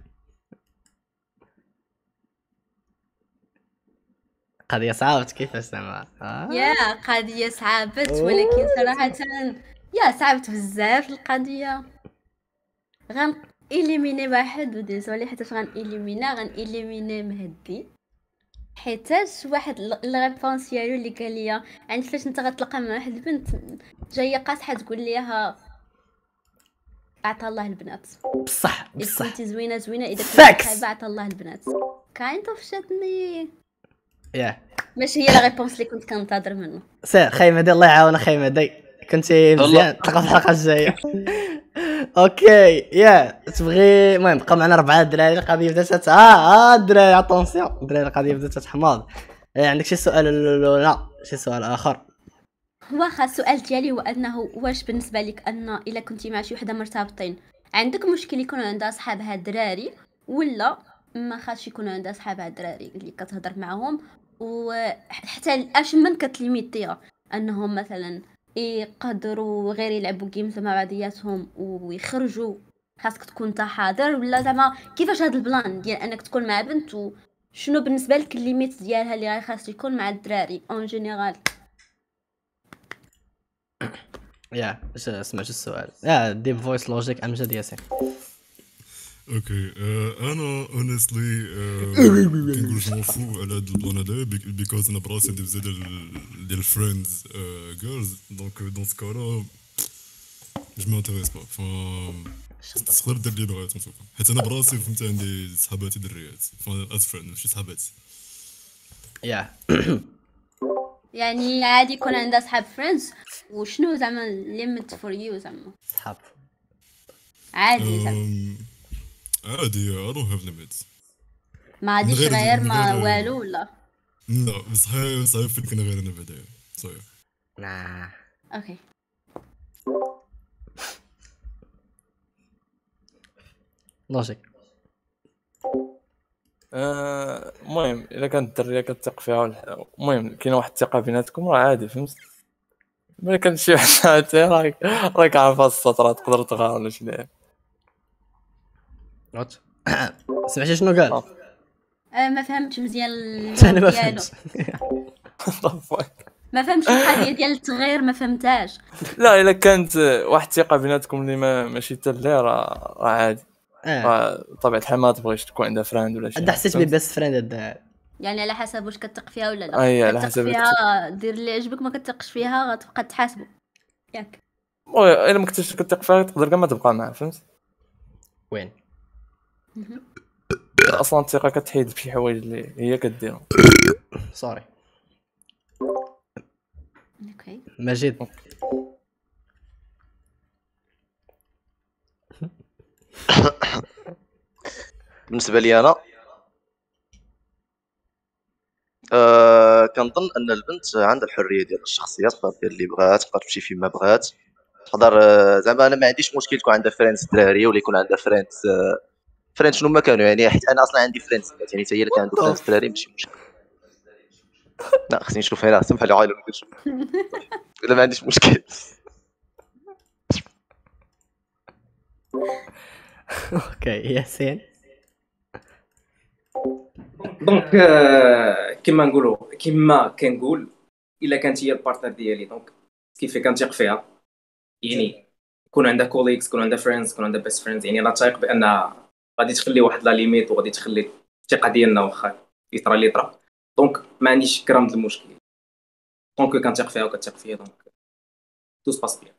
قضيه صعبت كيفاش زعما يا قضية صعبت، ولكن صراحة يا صعبت بزاف القضية. غن إليميني واحد وديزولي حيتاش غن إليميني مهدي، حيتاش واحد الريبونس ديالو اللي قال لي يعني فاش انت غتلقى مع واحد البنت جايه قاصحه تقول ليها اعطى الله البنات بصح اذا كنتي زوينه اذا Facts. كنتي خايبه اعطى الله البنات. كايند اوف شاتني ياه ماشي هي لا ريبونس اللي كنت كنتظر منه. سير خايمه دي الله يعاونك، خايمه دي كنتي مزيان تلقى في الحلقه الجايه. اوكي يا تبغي المهم بقى معنا 4 دراري. القضيه بدات الدراري اتونسيون الدراري القضيه بدات تحماض. عندك شي سؤال ولا شي سؤال اخر؟ واخا السؤال ديالي هو انه واش بالنسبه لك ان الا كنتي مع شي وحده مرتبطين عندك مشكل يكون عندها صحابها الدراري، ولا ما خاصش يكون عندها صحابها الدراري اللي كتهضر معهم، وحتى اش من كتليميتيها انهم مثلا يقدروا غير يلعبوا جيمز مع بعضياتهم ويخرجوا، خاصك تكون انت حاضر؟ ولا زعما كيفاش هذا البلان ديال انك تكون مع بنت وشنو بالنسبه لك الليميت ديالها اللي غير خاص يكون مع الدراري اون جينيرال؟ يا سمعت السؤال يا ديب فويس لوجيك امجد ياسين. اوكي انا اونستلي كنقول جو مفو على هاد البلان هذا بيكوز انا براسي عندي بزاف ديال فريندز جيرلز، دونك دون سكالا جو مانتيريس با تقدر دير اللي بغات نشوف، حيت انا براسي فهمت عندي صحاباتي دريات از فريند ماشي صحاباتي. يا يعني عادي يكون عندها صحاب فريندز، وشنو زعما ليميت فور يو زعما صحاب عادي زعما عادي I don't have limits. ما غاديش غير ما والو ولا لا صحيح فين كنا غير انا بعدا صحيح. اوكي لوجيك. المهم الا كانت الدريه كتثق فيها المهم كاينه واحد الثقه بيناتكم راه عادي فهمت. ملي كان شي واحد راك عارفه السطر تقدر تغار ولا شي لعب. سمعتي شنو قال؟ ما فهمتش مزيان انا ما ديالو. فهمتش. ما فهمتش القضيه ديال التغيير، ما فهمتهاش. لا الا كانت واحد الثقه بيناتكم اللي ماشي حتى اللي راه عادي. طبيعه الحال ما تبغيش تكون عندها فريند ولا شي. انت حسيت ببيست فريند يعني على حسب واش كتثق فيها ولا لا. اي على حسب فيها دير اللي عجبك، ما كتثقش فيها غتبقى تحاسبو ياك. الا ما كنتش كتثق فيها تقدر كاع ما تبقى معها فهمت. وين اصلا الثقه كتحيد بشي حوايج اللي هي كديرهم. سوري اوكي مجيد. بالنسبه لي انا كنظن ان البنت عندها الحريه ديال الشخصيه، تقدر دير اللي بغات، تقدر تمشي فيما بغات، تقدر زعما انا ما عنديش مشكل تكون عندها فريندز دراري ولا يكون عندها فريندز شنو ما كانوا، يعني حيت انا اصلا عندي فريندز يعني حتى هي اللي كان عندها فريندز دراري ماشي مشكل. لا خصني نشوف هنا سمح لي عايل ولا ما عنديش مشكل. اوكي ياسين. دونك كما كنقول الا كانت هي البارتنر ديالي دونك كيف كنثيق فيها، يعني يكون عندها كوليكس، يكون عندها فريندز، يكون عندها بيست فريندز، يعني انا تايق بان غادي تخلي واحد لا ليميت وغادي تخلي الثقه ديالنا واخا يطرا اللي طرا، دونك ما عنديش كرام ديال المشكل دونك كنثيق فيها وكتثيق فيا دونك تو سباس بيان.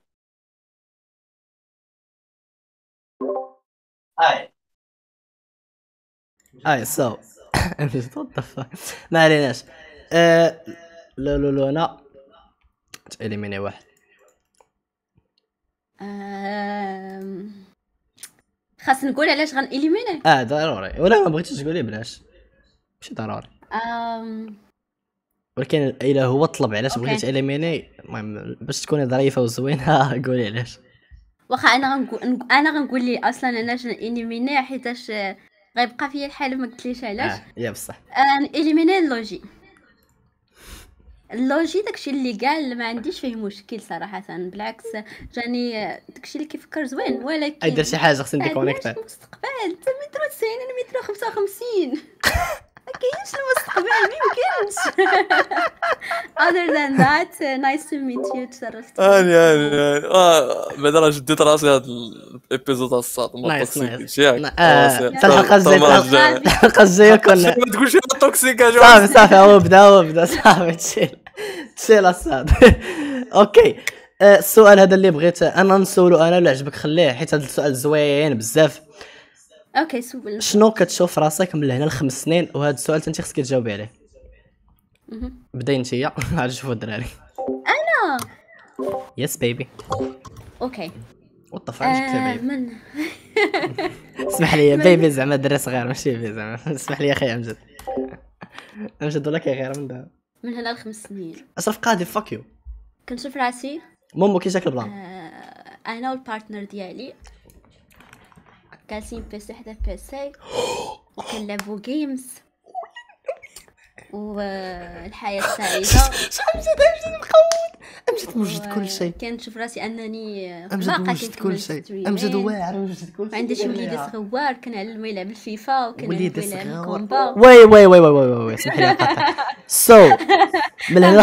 سو ما عليناش. لا انا تاليميني واحد. خاص نقول علاش غنإليميني. ضروري، ولا ما بغيتيش تقولي بلاش، ماشي ضروري. ولكن الا هو طلب علاش أوكي. بغيتي اليميني، المهم باش تكوني ظريفه وزوينه قولي علاش. واخا انا غنقول لي اصلا علاش إليميني، حيتاش غيبقى فيا الحال وما قلتليش علاش. يا بصح إليميني اللوجي داكشي اللي كاع ما عنديش فيه مشكل صراحه، بالعكس جاني داكشي اللي كيفكر زوين، ولكن اي دير شي حاجه خصني ديكونيكتي. المستقبل انت متر 90 انا متر 55 ما كاينش المستقبل، ما يمكنش. other than that nice to meet you. تشرفت. هاني بعدا راه جديت راسي هاد الابيزود تاع الصاد نايس توكسيك ياك حتى الحلقه الجايه كنا ما تقولش توكسيك يا صافي هو بدا صافي تشيل الصاد. اوكي السؤال هذا اللي بغيت انا نسولو انا، ولا عجبك خليه حيت هذا السؤال زوين بزاف. اوكي سول. شنو كتشوف راسك من هنا ل5 سنين؟ وهذا السؤال انت خصك تجاوبي عليه. بداي نتيا عاد شوفوا الدراري. انا يس بيبي. اوكي وطف عليك بيبي. من اسمح لي بيبي زعما دري صغير ماشي بيبي زعما. اسمح لي يا اخي امجد ولا كي غير من دابا من هنا ل5 سنين اشرف قاضي فاك يو. كنشوف راسي مومو كي جاك البلان؟ انا والبارتنر ديالي جالسين بيسي حدا بيسي وكنلعبوا جيمز والحياة سعيدة. امجد موجد كل شيء. كنشوف راسي انني امجد موجد كل شيء. امجد واعر موجد كل شيء. عندي شي وليد صغير كنعلمو يلعب الفيفا وكنعلمو يلعب الكومبا. وي اسمح لي سو من هنا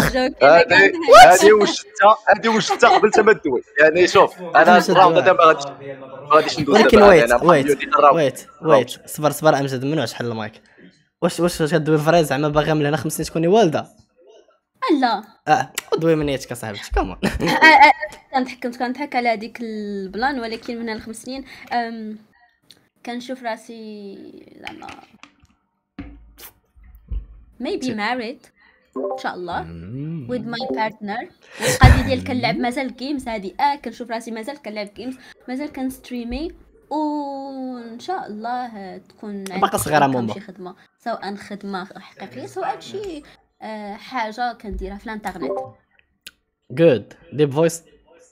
هذه وش قبل ما تدوي يعني. شوف انا الراوند هذا ما غاديش ندوز، ولكن ويت صبر امجد ممنوع شحال المايك. واش كدوي فري زعما باغا من هنا 5 سنين تكوني والده؟ لا دوي من نيتك اصاحبتي كمان. كنضحك على هذيك البلان، ولكن من 5 سنين كنشوف راسي زعما maybe married ان شاء الله with my partner. القضيه ديال كنلعب مازال جيمز هذه كنشوف راسي مازال كنلعب جيمز، مازال كنستريمي، وان شاء الله تكون باقا صغيره مومو شي خدمه، سواء خدمه حقيقيه سواء شي حاجه كنديرها في الانترنت. جود ديب فويس.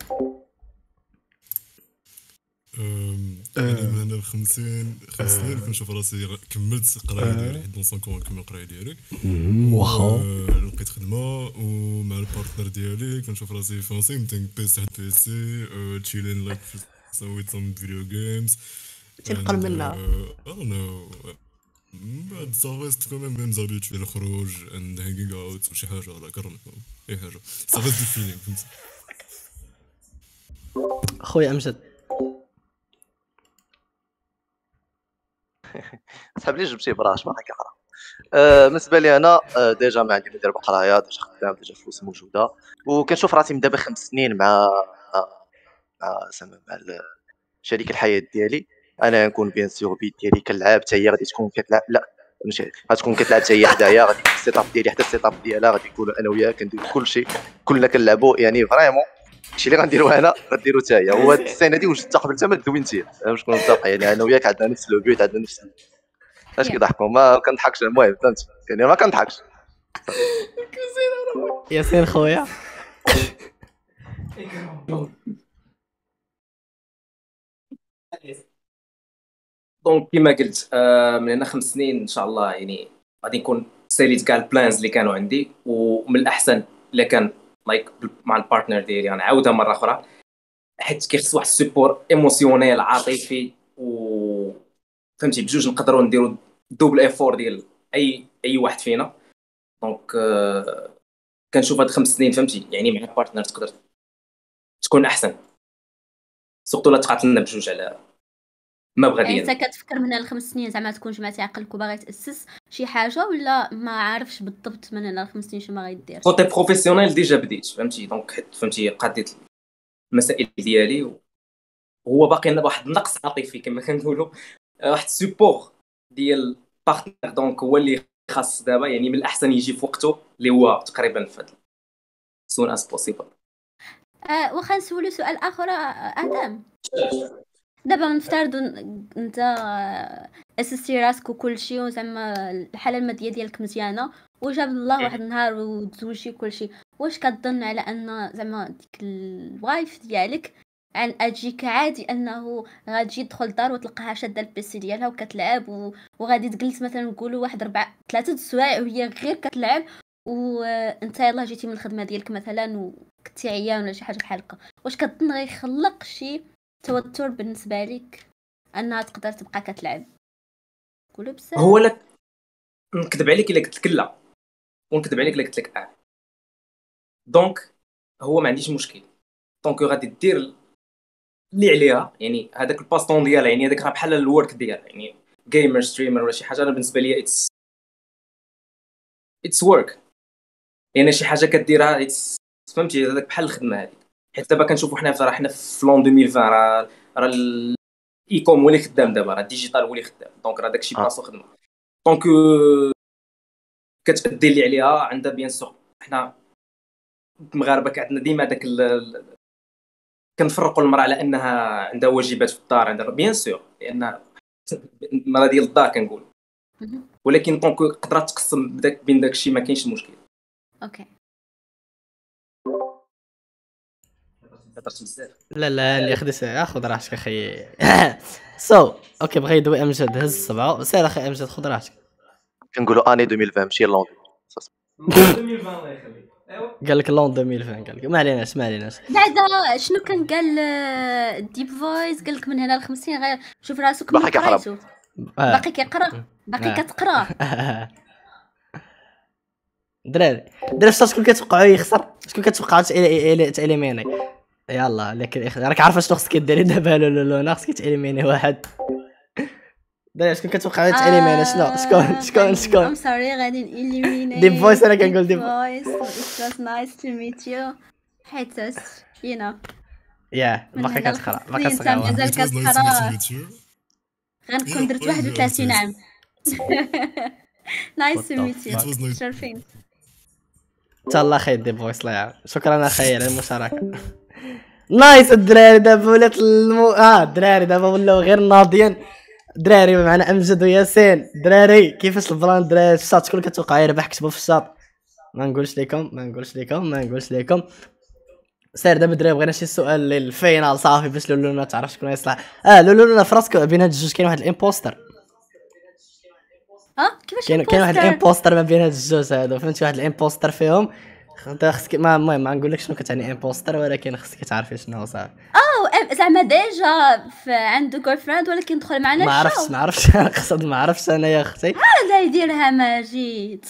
انا من هنا ل5 سنين كنشوف راسي كملت القرايه ديالي، حيت دون 5 نكمل القرايه ديالي واو لقيت خدمه، ومع البارتنر ديالي كنشوف راسي في سيمتينغ بيسي حتى بيسي تشيلين لايك سويت سم فيديو جيمز تنقل منها. بعد صافيست كمان ميم زابيتو ديال الخروج اند هانغينغ اوت وشي حاجه ولا كرن اي حاجه صافيست دو فيلينغ فهمتي. خويا امجد صاحب لي جبتيه براش باقي كيقرا. بالنسبه لي انا ديجا ما عندي ما ندير بقرايه، ديجا خدام، ديجا فلوس موجوده، وكنشوف راسي من دابا 5 سنين مع شريك الحياه ديالي. انا نكون بيان سور بيت ديالي كنلعب، حتى هي غادي تكون كتلعب، لا ماشي غتكون كتلعب حتى هي حدايا، غادي السيت اب ديالي حتى السيت اب ديالها غادي نكونوا انا وياها كنديروا كلشي كلنا كنلعبوا، يعني فريمون الشيء اللي غنديروا انا غديروا حتى هي. وهاد السنه هادي واش قبل حتى ما تدوي انت باش نكونوا متفقين، يعني انا وياك عندنا نفس لو بيوت، عندنا نفس اش كيضحكوا، ما كنضحكش المهم فهمت يعني ما كنضحكش. ياسين خويا دونك كما قلت من هنا 5 سنين ان شاء الله يعني غادي نكون ساليت كاع البلانز اللي كانوا عندي، ومن الاحسن الا كان لايك مع البارتنر ديالي غنعاودها مره اخرى، حيت كيخص واحد السيبور ايموسيونيل عاطفي، و فهمتي بجوج نقدروا نديروا دوبل ايفور ديال اي واحد فينا. دونك كنشوف هاد 5 سنين فهمتي يعني مع البارتنر تقدر تكون احسن، سورتو لا تقاتلنا بجوج على ما بغا يعني ديالنا. انت كتفكر من ال5 سنين زعما تكون جمعتي عقلك وباغي تاسس شي حاجه، ولا ما عارفش بالضبط من هنا ل5 سنين شنو باغي دير؟ كوتي بروفيسيونيل ديجا بديت فهمتي، دونك حيت فهمتي قاديت المسائل ديالي، وهو باقي لنا واحد النقص عاطفي كما كنقولوا، واحد سيبور ديال بارتنر، دونك هو اللي خاص دابا يعني من الاحسن يجي في وقته اللي هو تقريبا في سون اس بوسيبل. واخا نسولو سؤال اخر ادم، دابا نفترضوا انت اسستي راسك وكلشي وزعما الحاله الماديه ديالك مزيانه وجاب الله واحد النهار وتزوجتي وكلشي، واش كتظن على ان زعما ديك الوايف ديالك عن اجيك عادي انه غتجي تدخل الدار وتلقاها شاده البيسي ديالها وكتلعب وغادي تجلس مثلا نقولوا واحد 3 السوايع وهي غير كتلعب، وانت يلاه جيتي من الخدمه ديالك مثلا وكنتي عيان ولا شي حاجه بحال هكا، واش كتظن غيخلق شي توتر بالنسبه لك انها تقدر تبقى كتلعب؟ قولوا بزاف. هو لك نكذب عليك الا قلت لك لا، ونكذب عليك الا قلت لك دونك هو ما عنديش مشكل، دونك غادي دير اللي عليها، يعني هذاك الباستون ديالها، يعني هذاك راه بحال الورك ديالها، يعني جيمر ستريمر ولا شي حاجه. انا بالنسبه لي اتس ورك، لان شي حاجه كديرها فهمتي، هذاك بحال الخدمه هذه. حيت دابا كنشوفوا حنا في لون 2020 راه الاي كوم هو اللي خدام دابا، راه الديجيتال هو اللي خدام، دونك راه داكشي بلاصو خدمه. دونك كتأدي اللي عليها عندها بيان سور. حنا المغاربه عندنا ديما داك كنفرقوا المراه على انها عندها واجبات في الدار، عندها بيان سور، لان المراه ديال الدار كنقول، ولكن دونك قدرات تقسم بين داكشي، ما كاينش مشكل. اوكي هضرت بزاف. لا اللي خدي ساعه خذ راحتك اخي. سو اوكي بغى يدوي امجد هز الصبعه، سير اخي امجد خذ راحتك. كنقولوا اني 2020 ماشي لون 2020 الله يخليك. ايوا قال لك لون 2020 قال لك ما عليناش بعدا شنو كان قال ديب فويس؟ قال لك من هنا ل 50 غير شوف راسك باقي كيقرا. قرايتو. باقي كيقرا، باقي كتقرا. دراري شكون كتوقعوا يخسر؟ شكون كتوقعوا تاليميني؟ يلا لكن راك عارفه شنو خصك ديري دابا. لا خصك تاليميني واحد. دراري شكون كتوقعوا تاليميني؟ شكون ام سوري غادي ناليميني ديب فويس. انا كنقول ديب فويس. It was nice to meet you. حيت يا باقي كتقرا باقي انت صغيره. مازال It was nice to كتقرا. meet you. غنكون درت 31 عام. نايس تو ميت It was يو. nice. شرفين. تا الله خير ديب فويس. الله يعاون. شكرا اخي على المشاركه. نايس. الدراري دابا ولات الدراري دابا ولاو غير ناضيين. دراري معنا امجد وياسين. دراري كيفاش البلان؟ دراري الشاط شكون كتوقع يربح؟ كتبوا في الشاط. ما نقولش لكم. سير دابا دراري بغينا شي سؤال للفينال صافي باش لولونا تعرف شكون يصلح. لولونا في راسك بين هاد الجوج كاين واحد الامبوستر. كيفاش كاين واحد الامبوستر ما بين هاد الجوج هادو، فهمتي؟ واحد الامبوستر فيهم. انت خصك المهم ما نقول لك شنو كتعني امبوستر، ولكن خصك تعرفي شنو هو صافي. زعما ديجا عنده جيرل فريند ولكن دخل معنا ما عرفتش اقصد ما عرفتش انا يا اختي. هذا يديرها ماجد.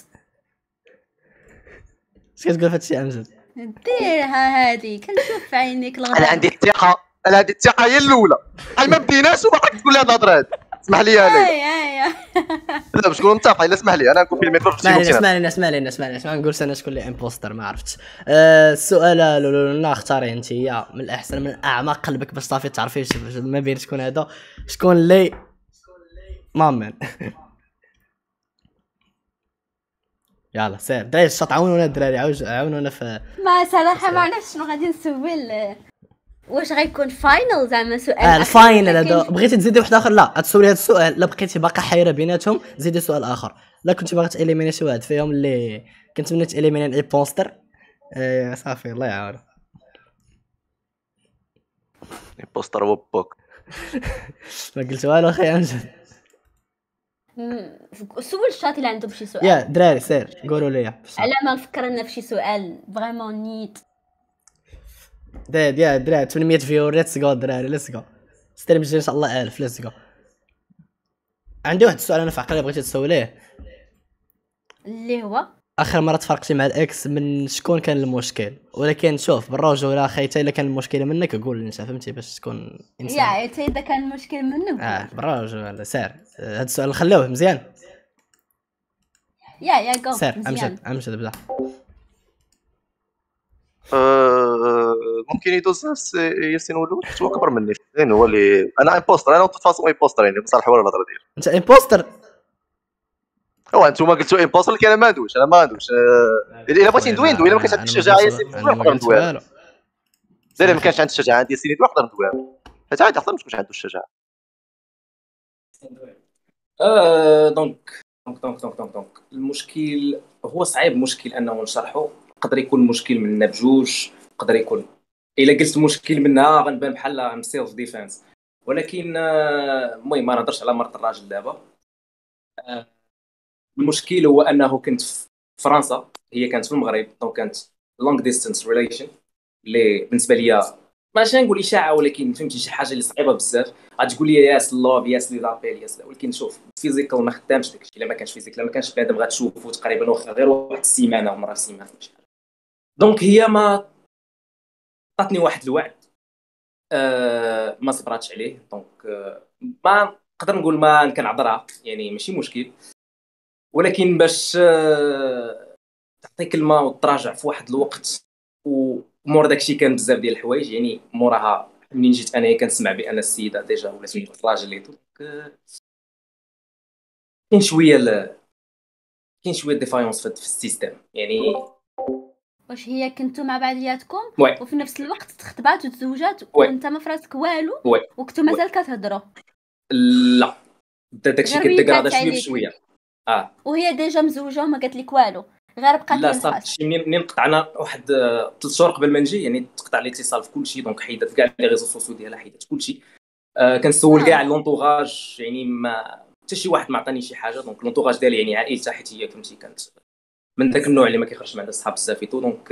اش كتقول في هادشي امجد؟ ديرها هذه كنشوف في عينيك الغضب. انا عندي الثقه هي الاولى. ما بديناش وباقي تقول لي هاد الهضره. اسمح لي انا لا باش نكون متفق. الا اسمح لي انا نكون في الميكرو. اسمع لي ما نقولش انا شكون اللي امبوستر ما عرفتش. السؤال لولونا اختاري انت هي من الاحسن من اعماق قلبك باش صافي تعرفي ما بين شكون هذا شكون اللي مامن. يلا سير دراري الشاط عاونونا الدراري عاونونا في ما صراحه ما عرفتش شنو غادي نسول. واش غيكون فاينل زعما سؤال الفاينل هذا؟ بغيتي تزيدي واحد اخر؟ لا تسولي هذا السؤال. لا بقيتي باقا حيره بيناتهم زيدي سؤال اخر. لا كنتي باغي تاليميني شي واحد فيهم اللي كنتمنى تاليميني البوستر. صافي الله يعاون. البوستر هو بوك. ما قلت والو اخي امجد. سول الشاط اللي عنده بشي سؤال. يا دراري سير قولوا لي على ما نفكر لنا في شي سؤال فريمون نيت. يا دراري 800 فيو. ليتس جو دراري ليتس جو. ستريم جاي ان شاء الله 1000. ليتس جو. عندي واحد السؤال انا في عقلي بغيتي تسوليه اللي هو اخر مره تفرقتي مع الاكس من شكون كان المشكل؟ ولكن شوف بالرجوله اخي حتى الا كان المشكله منك قول لي انت فهمتي باش تكون انسان. يا حتى اذا كان المشكل منك بالرجوله سير. هذا السؤال نخلوه مزيان. يا جو سير امجد بدا. ممكن يدوز ياسين ولود هو كبر مني. زين هو اللي انا امبوستر. انا وطفاص امبوستر يعني بصح الحوار الهضره ديالي. انت امبوستر؟ هو انتوما قلتوا امبوستر لكن انا ما ندويش. الا بغيتي ندوي الا ما كانش عندك الشجاعه ياسين نقدر ندوي. زين ما كانش عندك الشجاعه عندي ياسين نقدر ندوي. حيت عادي حتى ما تكونش عنده الشجاعه. دونك المشكل هو صعيب، مشكل انه نشرحه. يقدر يكون مشكل منا بجوج، يقدر يكون الا قلت مشكل منها غنبان بحال ام سيلف ديفense، ولكن المهم ما نهضرش على مرت الراجل دابا. المشكل هو انه كنت في فرنسا، هي كانت في المغرب، دونك كانت لونغ ديستانس ريليشن اللي بالنسبه ليا ماشي نقول اشاعه، ولكن فهمتي شي حاجه اللي صعيبه بزاف. غتقول لي ياس لوف ياس لي زابيل ياس، ولكن شوف فيزيكال ما خدامش داكشي. الا ما كانش فيزيكال ما كانش بنادم غتشوفو تقريبا واخا غير واحد السيمانه ومره سيمانه شي حاجه. دونك هي ما عطاتني واحد الوعد ما صبراتش عليه. دونك ما نقدر نقول ما كنعذرها، يعني ماشي مشكل، ولكن باش تعطي كلمه وتراجع في واحد الوقت ومور داكشي كان بزاف ديال الحوايج. يعني موراها منين جيت انايا كنسمع بان السيده ديجا ولات راجل ليتو، كاين شويه ديفايونس في السيستم يعني. واش هي كنتو مع بعضياتكم وي وفي نفس الوقت تخطبات وتزوجات وي وانت ما فراسك والو وي وكنتو مازال كتهضروا؟ لا بدا داكشي غير كيدغرادا بيبات شويه عليك. بشويه. وهي ديجا مزوجه وما قالت لك والو، غير بقات لا لي صافي الخاص. شي منين قطعنا واحد 3 شهور قبل ما نجي، يعني تقطع الاتصال في كل شيء. دونك حيدت كاع لي ريزو سوسيو ديالها، حيدت كل شيء. كنسول كاع لونطوغاج، يعني ما حتى شي واحد ما عطاني شي حاجه. دونك لونطوغاج ديالي يعني عائلتها، حيت هي فهمتي كانت من داك النوع اللي ما كيخرجش مع الصحاب بزاف تو. دونك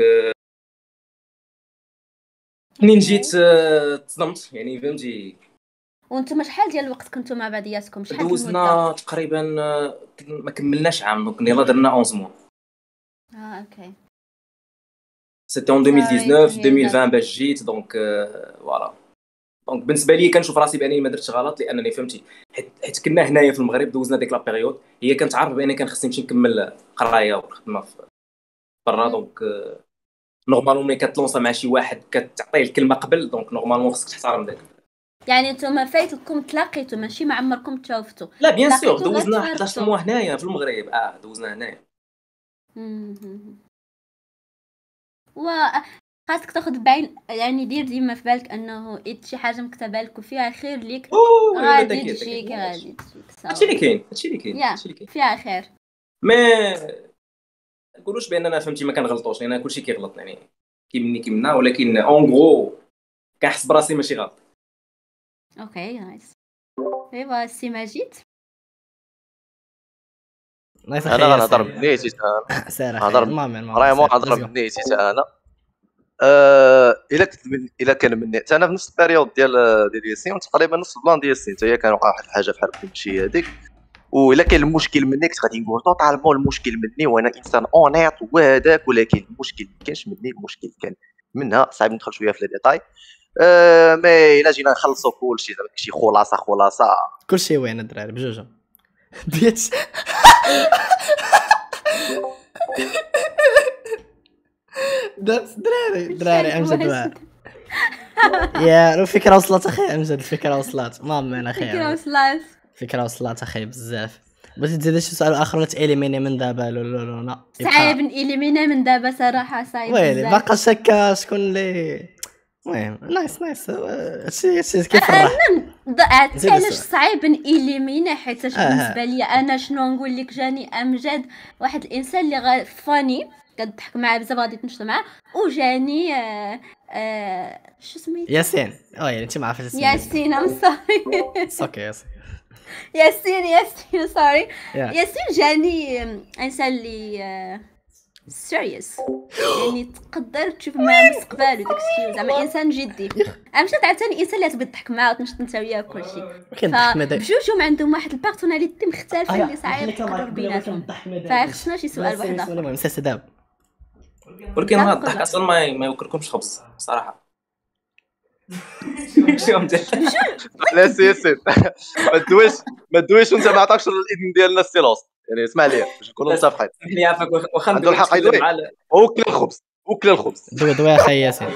منين جيت تصدمت يعني فهمتي. وانتم شحال ديال الوقت كنتو مع بعضياتكم؟ شحال المده؟ دوزنا تقريبا ما كملناش عام، دونك يلاه درنا 11 موا. اوكي. سيتي اون 2019 2020 باش جيت. دونك فوالا. دونك بالنسبه لي كنشوف راسي بانني ما درتش غلط، لانني فهمتي حيت كنا هنايا في المغرب دوزنا ديك لا بيريود. هي كانت عارفه بانني كان خصني نمشي نكمل قرايه والخدمه في برا. دونك نورمالمون ملي كتلونسا مع شي واحد كتعطيه الكلمه قبل، دونك نورمالمون خصك تحترم داك. يعني نتوما فايتكم تلاقيتوا ماشي ما عمركم تشوفتوا؟ لا بيان سور تلاقيتوا غير دوزنا 11 تفارقتوا. موا هنايا في المغرب. دوزنا هنايا. خاصك تاخذ بعين، يعني دير ديما في بالك انه شي حاجه مكتبه لك وفيها خير ليك غادي تجيك غادي تجيك. هادشي اللي كاين، هادشي اللي كاين فيها خير. ما نقولوش باننا فهمتي ما كنغلطوش، لان كلشي كيغلط يعني كيمنا، ولكن اون غرو كنحس براسي ماشي غلط. اوكي نايس. ايوا السي ماجد نايس. انا غنهضر بنيتي هضر راهي مو هضر بنيتي حتى انا. الا كان من انا في نفس البيريود ديال ياسين تقريبا نفس البلان ديال ياسين، حتى هي كان وقع واحد الحاجه بحال كلشي هذيك. والا كان المشكل منك غادي نقول توتالمون المشكل مني وانا انسان اونيط وهذاك، ولكن المشكل ما كانش مني، المشكل كان منها. صعيب ندخل شويه في لي ديتاي. مي الا جينا نخلصوا كلشي زعما داكشي خلاصه كلشي وين الدراري بجوج بيت دراري امجد يا الفكره وصلت اخي امجد، الفكره وصلت ماما انا اخي، الفكره وصلت اخي بزاف. بغيتي تزيد شي سؤال اخر ولا تاليميني من دابا؟ لا صعيب ناليميني من دابا صراحه، صعيب ويلي باقا شكا شكون اللي المهم نايس هادشي كيفرح. علاش صعيب ناليميني؟ حيت بالنسبه لي انا شنو نقول لك، جاني امجد واحد الانسان اللي فاني كضحك معاه بزاف غادي تنشط معاه، وجاني شو سميتو ياسين. يعني انت ما عارفه اسمه ياسين. ام سوري اوكي ياسين سوري. ياسين جاني انسان اللي سيريس، يعني تقدر تشوف معاه مستقبل وداكشي، زعما انسان جدي. امشي عاوتاني انسان اللي تبغي تضحك معاه وتنشط انت وياه وكلشي. فبجوجهم عندهم واحد البارسوناليتي مختلفه اللي صعيب تقرر بيناتهم. فخصنا شي سؤال وحده. المهم سداب، ولكن هاد الضحك اصلا ما يوكلكمش خبز صراحه. لا ياسين ما تدويش وانت ما عطاكش الاذن ديالنا السيلوس، يعني اسمع لي باش نكونوا متفقين. اللي عافاك واخا عنده الحق يدوي. وكل الخبز دوا يا اخي ياسين.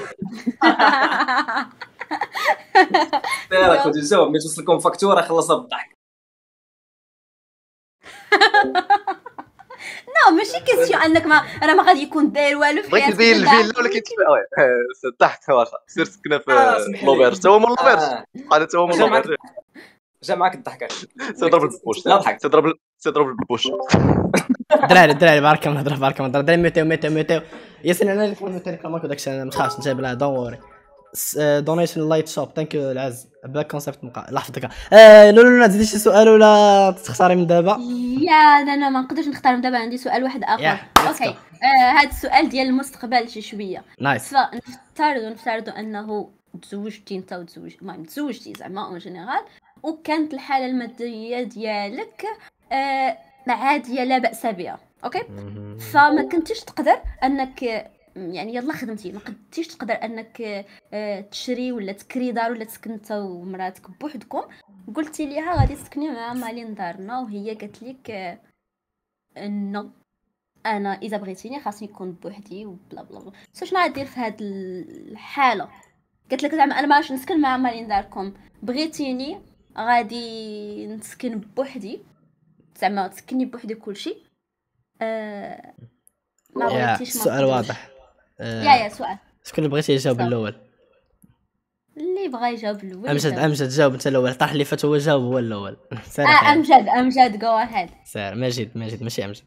لا كنت نجاوب ملي توصل لكم فاكتوره خلصها بالضحك. لا ماشي كونديسيون انك ما انا ما غادي يكون داير والو في بغيت حياتك نبين دابا. الفيلا ولكن تحت واخا سير سكنه في سمح لي. لوبيرج تا هو من لوبيرج آه. قال تا هو من جا معاك لوبيرج جا معاك الضحكه. تضرب بالبوش لا ضحك. تضرب بالبوش الدراري بارك الله نهضر بارك الله نهضر الدراري ميتيو ياسين انا اللي كنت ميتيو ماكو داكشي انا ما تخافش نجيب لها دون وري دونيشن لايت شوب ثانك يو العز باك كونسيبت مقا لحظتك لولو تزيدي شي سؤال ولا تختاري من دابا يا انا ما نقدرش نختار دابا عندي سؤال واحد اخر. Yeah, let's اوكي هذا السؤال ديال المستقبل شي شويه نايس فنفترضوا انه تزوجتي انت المهم تزوجتي زعما اون جينيرال وكانت الحاله الماديه ديالك عاديه لا باس بها. اوكي فما كنتيش تقدر انك يعني يلا خدمتي ما قدتيش تقدر انك تشري ولا تكري دار ولا تسكن انت ومراتك بوحدكم. قلتي ليها غادي تسكني مع مالين دارنا وهي قالت لك انه انا اذا بغيتيني خاصني نكون بوحدي وبلا بلا بلا. شنو غادير في هذه الحاله؟ قالت لك زعما انا ما غاديش نسكن مع مالين داركم، بغيتيني غادي نسكن بوحدي زعما تسكني بوحدي كلشي. ما بغيتيش ما السؤال تقدرش. واضح يا سؤال شكون اللي بغيتي يجاوب صافي. الاول؟ اللي بغى يجاوب الاول امجد جاوب انت الاول طرح اللي فات هو جاوب هو الاول سير خير. امجد جو اهيد. سير ماجد ماشي امجد.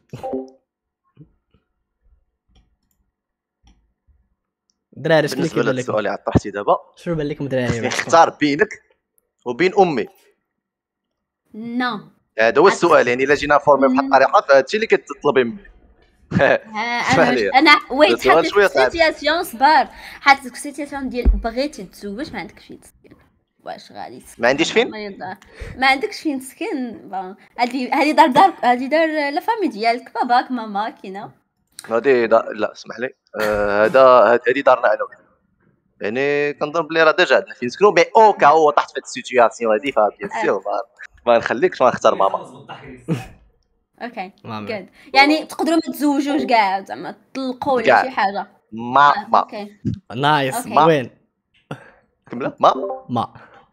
دراري شكون اللي بالنسبه كيبان لهذا لكم؟ السؤال اللي عطرتي دابا شنو بان لكم دراري؟ خصني نختار بينك وبين امي. نو هذا هو السؤال يعني الا جينا فورمي بواحد الطريقه فهادشي اللي كتطلبي مني. اسمح لي. انا ويت السؤال حطيت شوية في صعب. سيتياسيون صبر حطيتك في سيتياسيون ديال بغيتي تزوج ما عندكش فين تسكن. واش غادي تسكن ما عنديش فين؟ ما عندكش فين تسكن. هذه دار هذه دار لا فامي ديالك باباك ماما كاينه. هادي لا اسمح لي هادي دارنا انا وياك. يعني كنظن بلي راه ديجا عندنا فين نسكنو مي او كاو طحت في هاد السيتياسيون هادي فبيان سيغ ما نخليكش ما نختار ماما. اوكي ماما. جود يعني تقدروا ما تزوجوش كاع زعما تطلقوا ولا كاع. شي حاجه. ما اوكي نايس أوكي. وين كمله ما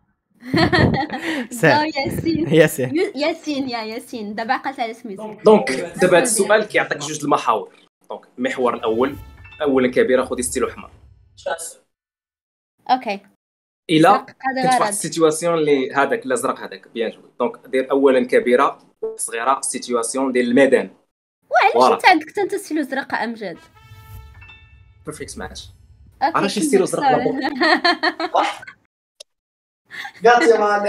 سير ياسين ياسين دابا عقلت على سميتو. دونك دابا هذا السؤال كيعطيك جوج المحاور. دونك المحور الاول اولا كبيره خذي ستيلو حمار. اوكي الا هذا كنت في واحد غرض. السيتواسيون اللي هذاك الازرق هذاك بيان جوي. دونك دير اولا كبيره صغيره سيتواسيون ديال الميدان. وعلاش فوالا. انت عندك انت ستيلو زرق امجد؟ بيرفكت ماتش. اوكي عرفتي ستيلو زرق sorry. قاعد يا معلم.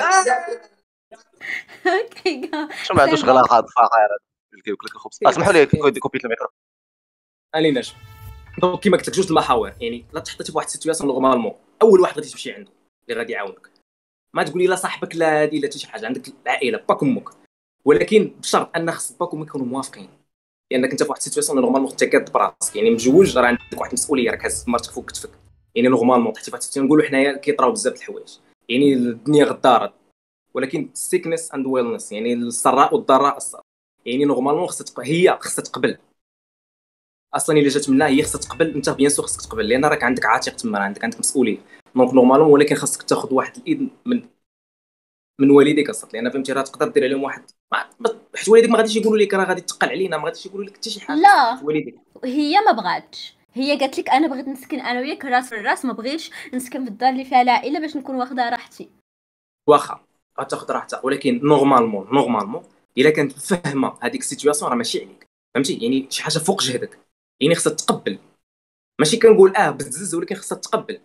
اوكي شو ما عندوش غلاقه فقيره كيقول لك الخبز. اسمحوا لي كوبيت الميكرو. عليناش. دونك كيما قلت لك جوج المحاور يعني لا تحطيتي في واحد السيتواسيون نورمالمون اول واحد غادي تمشي عنده اللي غادي يعاونك. ما تقولي لا صاحبك لا هادي لا حتى شي حاجه عندك العائله باك امك ولكن بشرط ان خص باك امك يكونوا موافقين لانك انت في واحد السيتواسيون نورمالمون انت كاد براسك يعني متزوج راه عندك واحد المسؤوليه راك هز مرتك فوق كتفك يعني نورمالمون تحتي في واحد السيتواسيون نقولوا حنايا كيطراو بزاف د الحوايج يعني الدنيا غدارت ولكن سيكنس اند ويلنس يعني السراء والضراء الصراحه يعني نورمالمون هي خصها تقبل اصلا الا جات منها هي خصها تقبل انت بيان سور خصك تقبل لان راك عندك عاتق تما عندك مسؤوليه دونك نورمالمون ولكن خصك تاخذ واحد الاذن من والديك اصلا لان فهمتي راه تقدر دير عليهم واحد حيت والديك ما غاديش يقولوا لك راه غادي تقل علينا ما غاديش يقولوا لك حتى شي حاجه لا والديك هي ما بغاتش هي قالت لك انا بغيت نسكن انا وياك راس في الراس ما بغيتش نسكن في الدار اللي فيها العائله باش نكون واخده راحتي واخا غتاخذ راحتك ولكن نورمالمون الا كانت فاهمه هذيك السيتوياسيون راه ماشي عليك فهمتي يعني شي حاجه فوق جهدك يعني خصها تقبل ماشي كنقول بزز ولكن خصها تقبل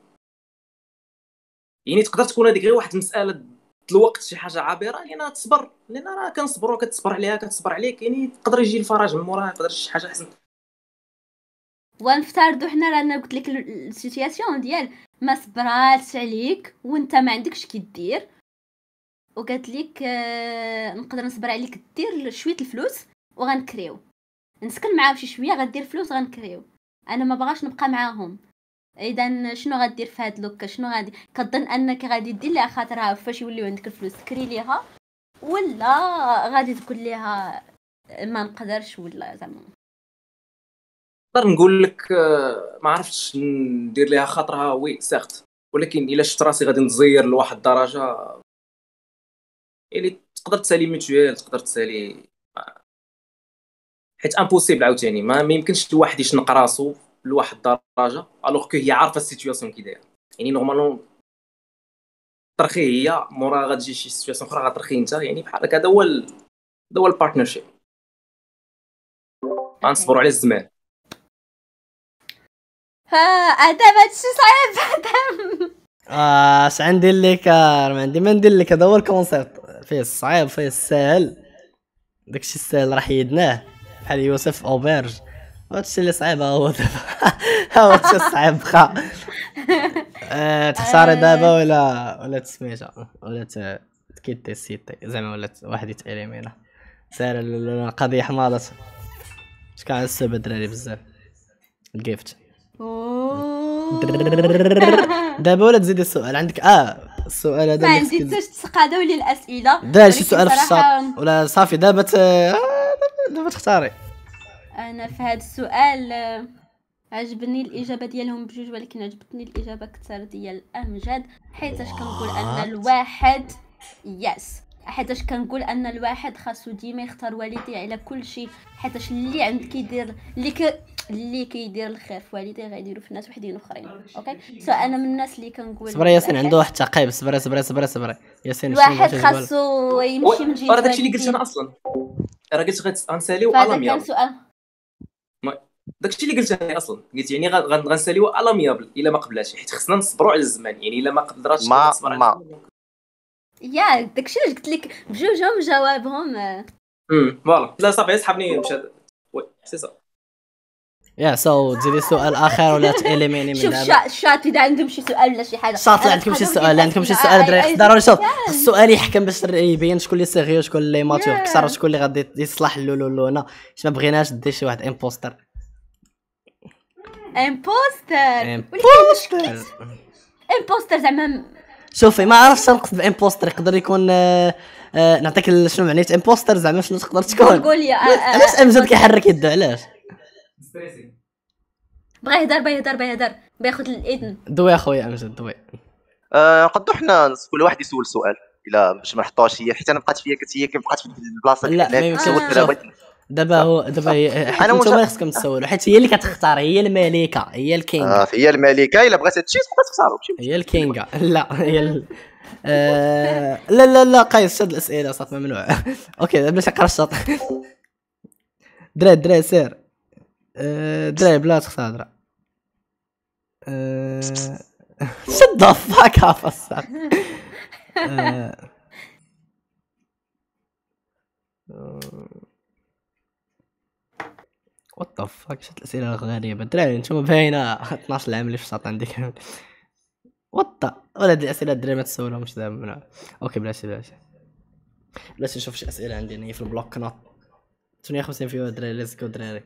يعني تقدر تكون هذيك غير واحد المساله الوقت شي حاجه عابره لينا تصبر لان راه كنصبروا كتصبر عليها كتصبر عليك يعني تقدر يجي الفرج من موراها تقدر شي حاجه احسن ونفترضوا حنا رانا قلت لك السيتوياسيون ديال ما صبراتش عليك وانت ما عندكش كي دير وقالت لك نقدر نصبر عليك دير شويه الفلوس وغنكريو نسكن معاهم شي شويه غدير فلوس غنكريو انا ما بغاش نبقى معاهم اذا شنو غدير في هاد لوكا شنو غادي كظن انك غادي دير لها خاطرها فاش يوليو عندك الفلوس تكري ليها ولا غادي تقول لها ما نقدرش ولا زعما نقدر نقول لك ما عرفتش ندير ليها خاطرها وي سيغت ولكن الا شفت راسي غادي نزير لواحد الدرجه يعني تقدر تسالي ميتويل تقدر تسالي حيت امبوسيبل عاوتاني ما يمكنش الواحد يشنق راسو لواحد الدرجه الوغ كو هي عارفه السيتوياسيون كي دايره. يعني نورمالمون ترخي هي مورا غتجي شي سيتوياسيون اخرى غترخي انت، يعني بحال هكا. هذا هو البارتنرشيب، غنصبروا على الزمان. ادم هادشي صعيب ادم. اش عندي لك؟ ما عندي ما ندير لك. هذا هو الكونسيبت، فيه الصعيب فيه السهل. داكشي السهل راه حيدناه بحال يوسف اوبرج، هادشي اللي صعيب هو دابا. هو هادشي الصعيب بخا. تختاري دابا ولا تسميتها ولا تكيتي السيتي زعما، ولا واحد يتاليمينا ساير القضيه حماضت. اش كان السبب الدراري بزاف الجيفت. دابا ولا تزيدي السؤال عندك؟ السؤال هذا ما اللي عندي خصك حتى تقادوا لي الاسئله. دير شي سؤال في ولكن الشاط صراحة ولا صافي؟ دابا دابا تختاري. انا في هذا السؤال عجبني الاجابه ديالهم بجوج، ولكن عجبتني الاجابه اكثر ديال امجد، حيتاش كنقول ان الواحد حيتاش كنقول ان الواحد خاصو ديما يختار والديه على كل شيء، حيتاش اللي عند كيدير اللي كيدير الخير في والديه غيديروا في الناس وحدين اخرين. اوكي، سو انا من الناس اللي كنقول صبري ياسين عنده واحد التعقيب. صبري ياسين. الواحد خاصو يمشي من جهه راه داكشي اللي قلت انا اصلا، راه قلت غنساليو هذا الاميابل. كان سؤال. داكشي اللي قلت انا اصلا، قلت يعني غنساليو الاميابل الا ما قبلاتش، حيت خصنا نصبروا على الزمان. يعني الا ما قدراتش نصبر على يا داكشي اللي قلت لك بجوجهم جوابهم. فوالا. لا صافي سحبني مشى. وي سي صا. يا سو تزيدي سؤال اخر ولا تاليميني من شوف دابا؟ الشات اذا عندهم شي سؤال ولا شي حاجه. شاطر عندكم شي سؤال؟ عندكم شي سؤال دراري؟ ضروري. شوف السؤال يحكم باش يبين شكون اللي سيغيو وشكون اللي ماتور كثر، شكون اللي غادي يصلح لولونا. ما بغيناش دير شي واحد امبوستر. امبوستر زعما. شوفي ما عرفتش نقصد بامبوستر. يقدر يكون نعطيك شنو معنيت امبوستر زعما شنو تقدر تكون. قول لي علاش امجد كيحرك يده؟ علاش بغا يهضر بياخذ الاذن؟ دوي اخويا امجد دوي. نقدروا حنا كل واحد يسول سؤال الا باش ما نحطوهاش هي، حيت انا بقات فيا بقات في البلاصه لا دابا انا انتوما اللي خصكم تسولوا، حيت هي اللي كتختار، هي الملكه، هي الكينغ. هي الملكه. الا بغات هادشي تبقى تختاروا. هي الكينغ. لا هي لا قيس شد الاسئله صافي ممنوع. اوكي باش نقرا الشاط. دراري سير. دراري بلا تختار. شد فاك هافصل. وات ذا فاك شت الاسئله غريبه. دراري نتوما باينه 12 عام اللي في الشاط عندك. وات ولا هاد الاسئله الدراري ما تسولهمش دابا منها. اوكي بلاش نشوف شي اسئله عندي انا في البلوك نوت. 58 فيها دراري. ليتس جو دراري.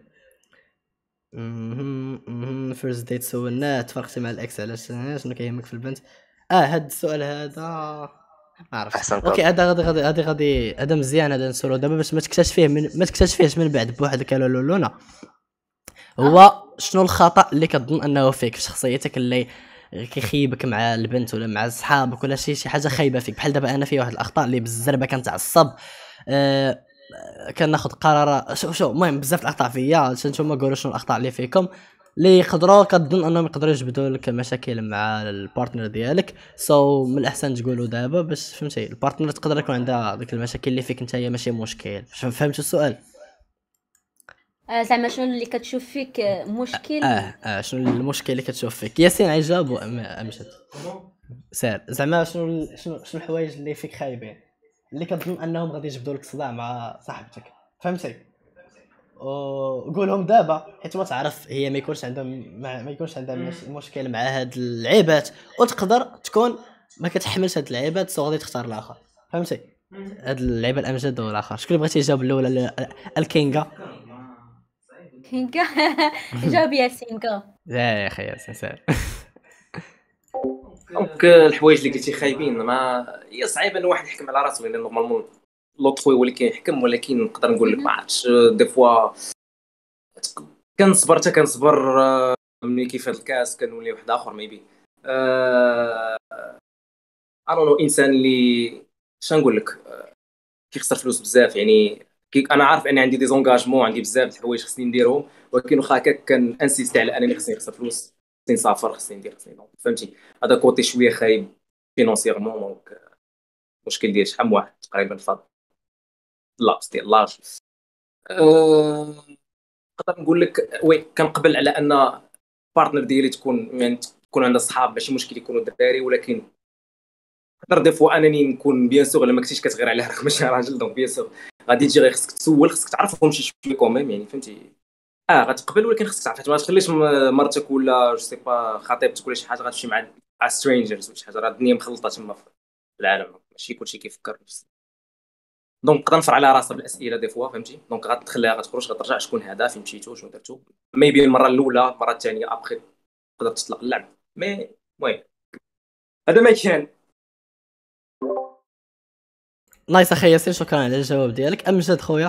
فيرست ديت سولناه تفرقتي مع الاكس علاش؟ شنو كيهمك في البنت؟ هاد السؤال هذا ما عرفتش. اوكي هذا غادي هذا مزيان هذا نسولو دابا باش ما تكتشفيهش من بعد بواحد الكالولونا. هو شنو الخطا اللي كتظن انه فيك في شخصيتك اللي كيخيبك مع البنت ولا مع صحابك ولا شي حاجه خايبه فيك؟ بحال دابا انا في واحد الاخطاء اللي بالزربه كنتعصب، كناخذ قرارات. شو المهم بزاف الاخطاء فيا. نتوما قولوا شنو الاخطاء اللي فيكم اللي يقدروا كتظن انهم يقدروا يجبدوا لك مشاكل مع البارتنر ديالك. من الاحسن تقولوا دابا باش فهمتي البارتنر تقدر يكون عندها ديك المشاكل اللي فيك نتايا ماشي مشكل. فهمتوا السؤال؟ زعما شنو اللي كتشوف فيك مشكل؟ شنو المشكل اللي كتشوف فيك؟ ياسين عيجاب امجد سير. زعما شنو الحوايج اللي فيك خايبين اللي كتظن انهم غادي يجبدوا لك صداع مع صاحبتك؟ فهمتي؟ وقولهم دابا حيت ما تعرف هي ما يكونش عندها مشكل مع هاد العيبات، وتقدر تكون ما كتحملش هاد العيبات، سو غادي تختار الاخر. فهمتي؟ هاد اللعيبه الامجد والاخر. شكون اللي بغيتي يجاوب الاولى؟ الكينغا. جاوب ياسين كو. يا اخي ياسين سير. دونك الحوايج اللي قلتي خايبين ما هي صعيبه ان واحد يحكم على راسو، لان نورمالمون لوط خويا هو اللي كيحكم. ولكن نقدر نقول لك ما عرفتش دي فوا كنصبر ملي كيف هاد الكاس كنولي واحد اخر ميبي. انو انسان اللي شنو نقول لك كيخسر فلوس بزاف، يعني انا عارف اني عندي دي زونغاجمون، عندي بزاف د الحوايج خصني نديرهم، ولكن واخا هكاك كنانسيستي على انني خصني نخسر فلوس، خصني نسافر، خصني ندير، خصني نوض، فهمتي. هذا كوتي شويه خايب فينونسيغمون. دونك المشكل ديال شحال من واحد تقريبا فاض لاص ديال لاج. نقدر نقول لك وي كنقبل على ان بارتنر ديالي تكون يعني تكون عندها صحاب، ماشي مشكل يكونوا دراري، ولكن نقدر دي فوا انني نكون بيان سور لما كنتيش كتغير عليها راك ماشي راجل، دونك بيان سور غادي تجي غير خصك تسول، خصك تعرفهم شي شويه كوميم يعني فهمتي. غتقبل ولكن خصك تعرف، ما تخليش مرتك ولا جو سي با خطيبتك ولا شي حاجه غتمشي مع سترينجرز ولا شي حاجه. راه الدنيا مخلطه تما في العالم، ماشي كلشي كيفكر نفس. دونك نقدر نفر على راسها بالاسئله دي فوا فهمتي. دونك غتخليها غتخرج غترجع شكون هذا، فين مشيتو، شنو درتو، ميبي المره الاولى المره الثانيه ابخي تقدر تطلق اللعب. مي المهم هذا ما كان. نايس اخي ياسين، شكرا على الجواب ديالك. امجد خويا.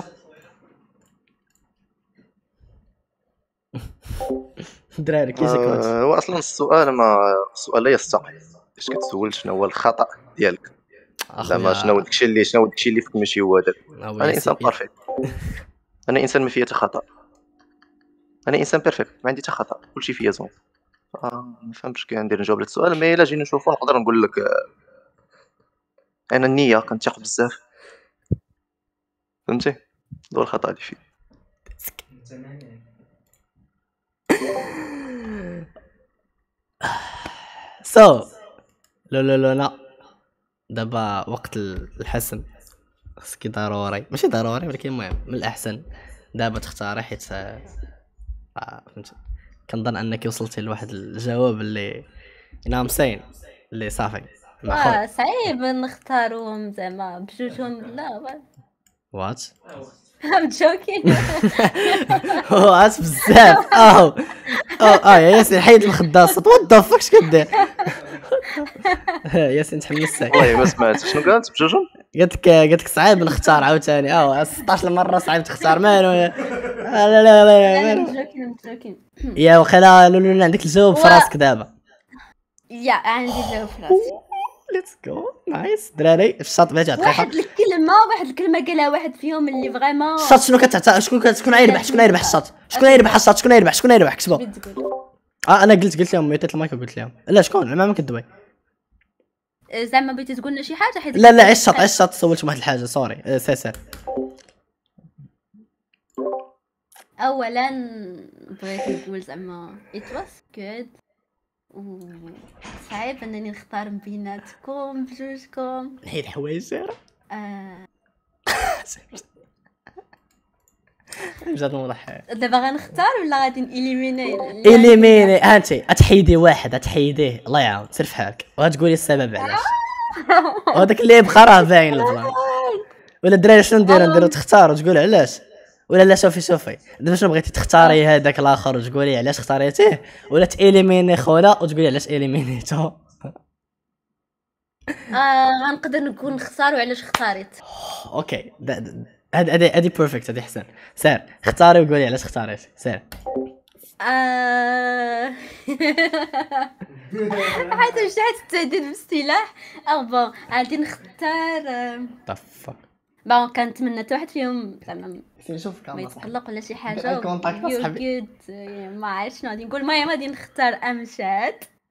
دراري كيجيك هو اصلا السؤال لا يستقيم. اش كتسول شنو هو الخطا ديالك، زعما شنو داكشي اللي فيك ماشي هو داك. انا انسان بارفيكت، انا انسان ما فيا حتى خطا، انا انسان بيرفكت ما عندي حتى خطا، كلشي فيا زون. ما فهمتش كي ندير نجاوب على السؤال. مي الا جينا نشوفو نقدر نقول لك انا النيه كنثق بزاف فهمتي، هو الخطا اللي فيه. لا دابا وقت الحسم، خصك ضروري ماشي ضروري ولكن المهم من الاحسن دابا تختاري، حيت فهمتي كنظن انك وصلتي لواحد الجواب اللي نامسين اللي صافي صعيب نختارهم زعما بجوجهم. لا وات I'm joking. وات بزاف. يا ياسين حيد المخدة الصوت. وات ذا فاك اش كدير ياسين تحمستك والله ما سمعت شنو قالت بجوجهم. قالت لك صعيب نختار عاوتاني 16 مره صعيب تختار مالو. لا يا وخلا لولو عندك الجواب في راسك دابا. يا عندي الجواب في راسي. ليتس جو نايس دراري. في الشاط بغيتي دقيقه. واحد الكلمه قالها واحد فيهم اللي فريمون الشاط شنو كتعطى شكون غيربح الشاط شكون يربح كتبوا. انا قلت لهم ميتيت المايك وقلت لهم لا شكون ما كدوي زعما بغيتي تقول لنا شي حاجه حيت لا عيش الشاط سولت واحد الحاجه سوري سير. اولا بغيت نقول زعما it was good صعيب انني نختار بيناتكم بجوجكم نحيد الحوايج سير. بجد موضح. دابا غنختار ولا غادي إليميني انتي اتحيدي واحد اتحيديه الله يعاون سير فحالك وغتقولي السبب علاش. وهذاك اللي يبقى راه باين البلان. ولا الدراري شنو نديرو تختاروا تقول علاش ولا لا. شوفي دابا شنو بغيتي تختاري هذاك الاخر وتقولي علاش اختاريتيه ولا تإليميني خولا وتقولي علاش إليمينيتو. غنقدر نكون نختار وعلاش اختاريت. اوكي هادي بيرفكت هادي حسن. سير اختاري وقولي علاش اختاريتي سير. حيت رجعت التهديد بالسلاح. بون غادي نختار بون كنتمنى حتى واحد فيهم زعما ما يتقلق ولا شي حاجه جود ما عرفتش شنو غادي نقول. المهم غادي نختار امجد.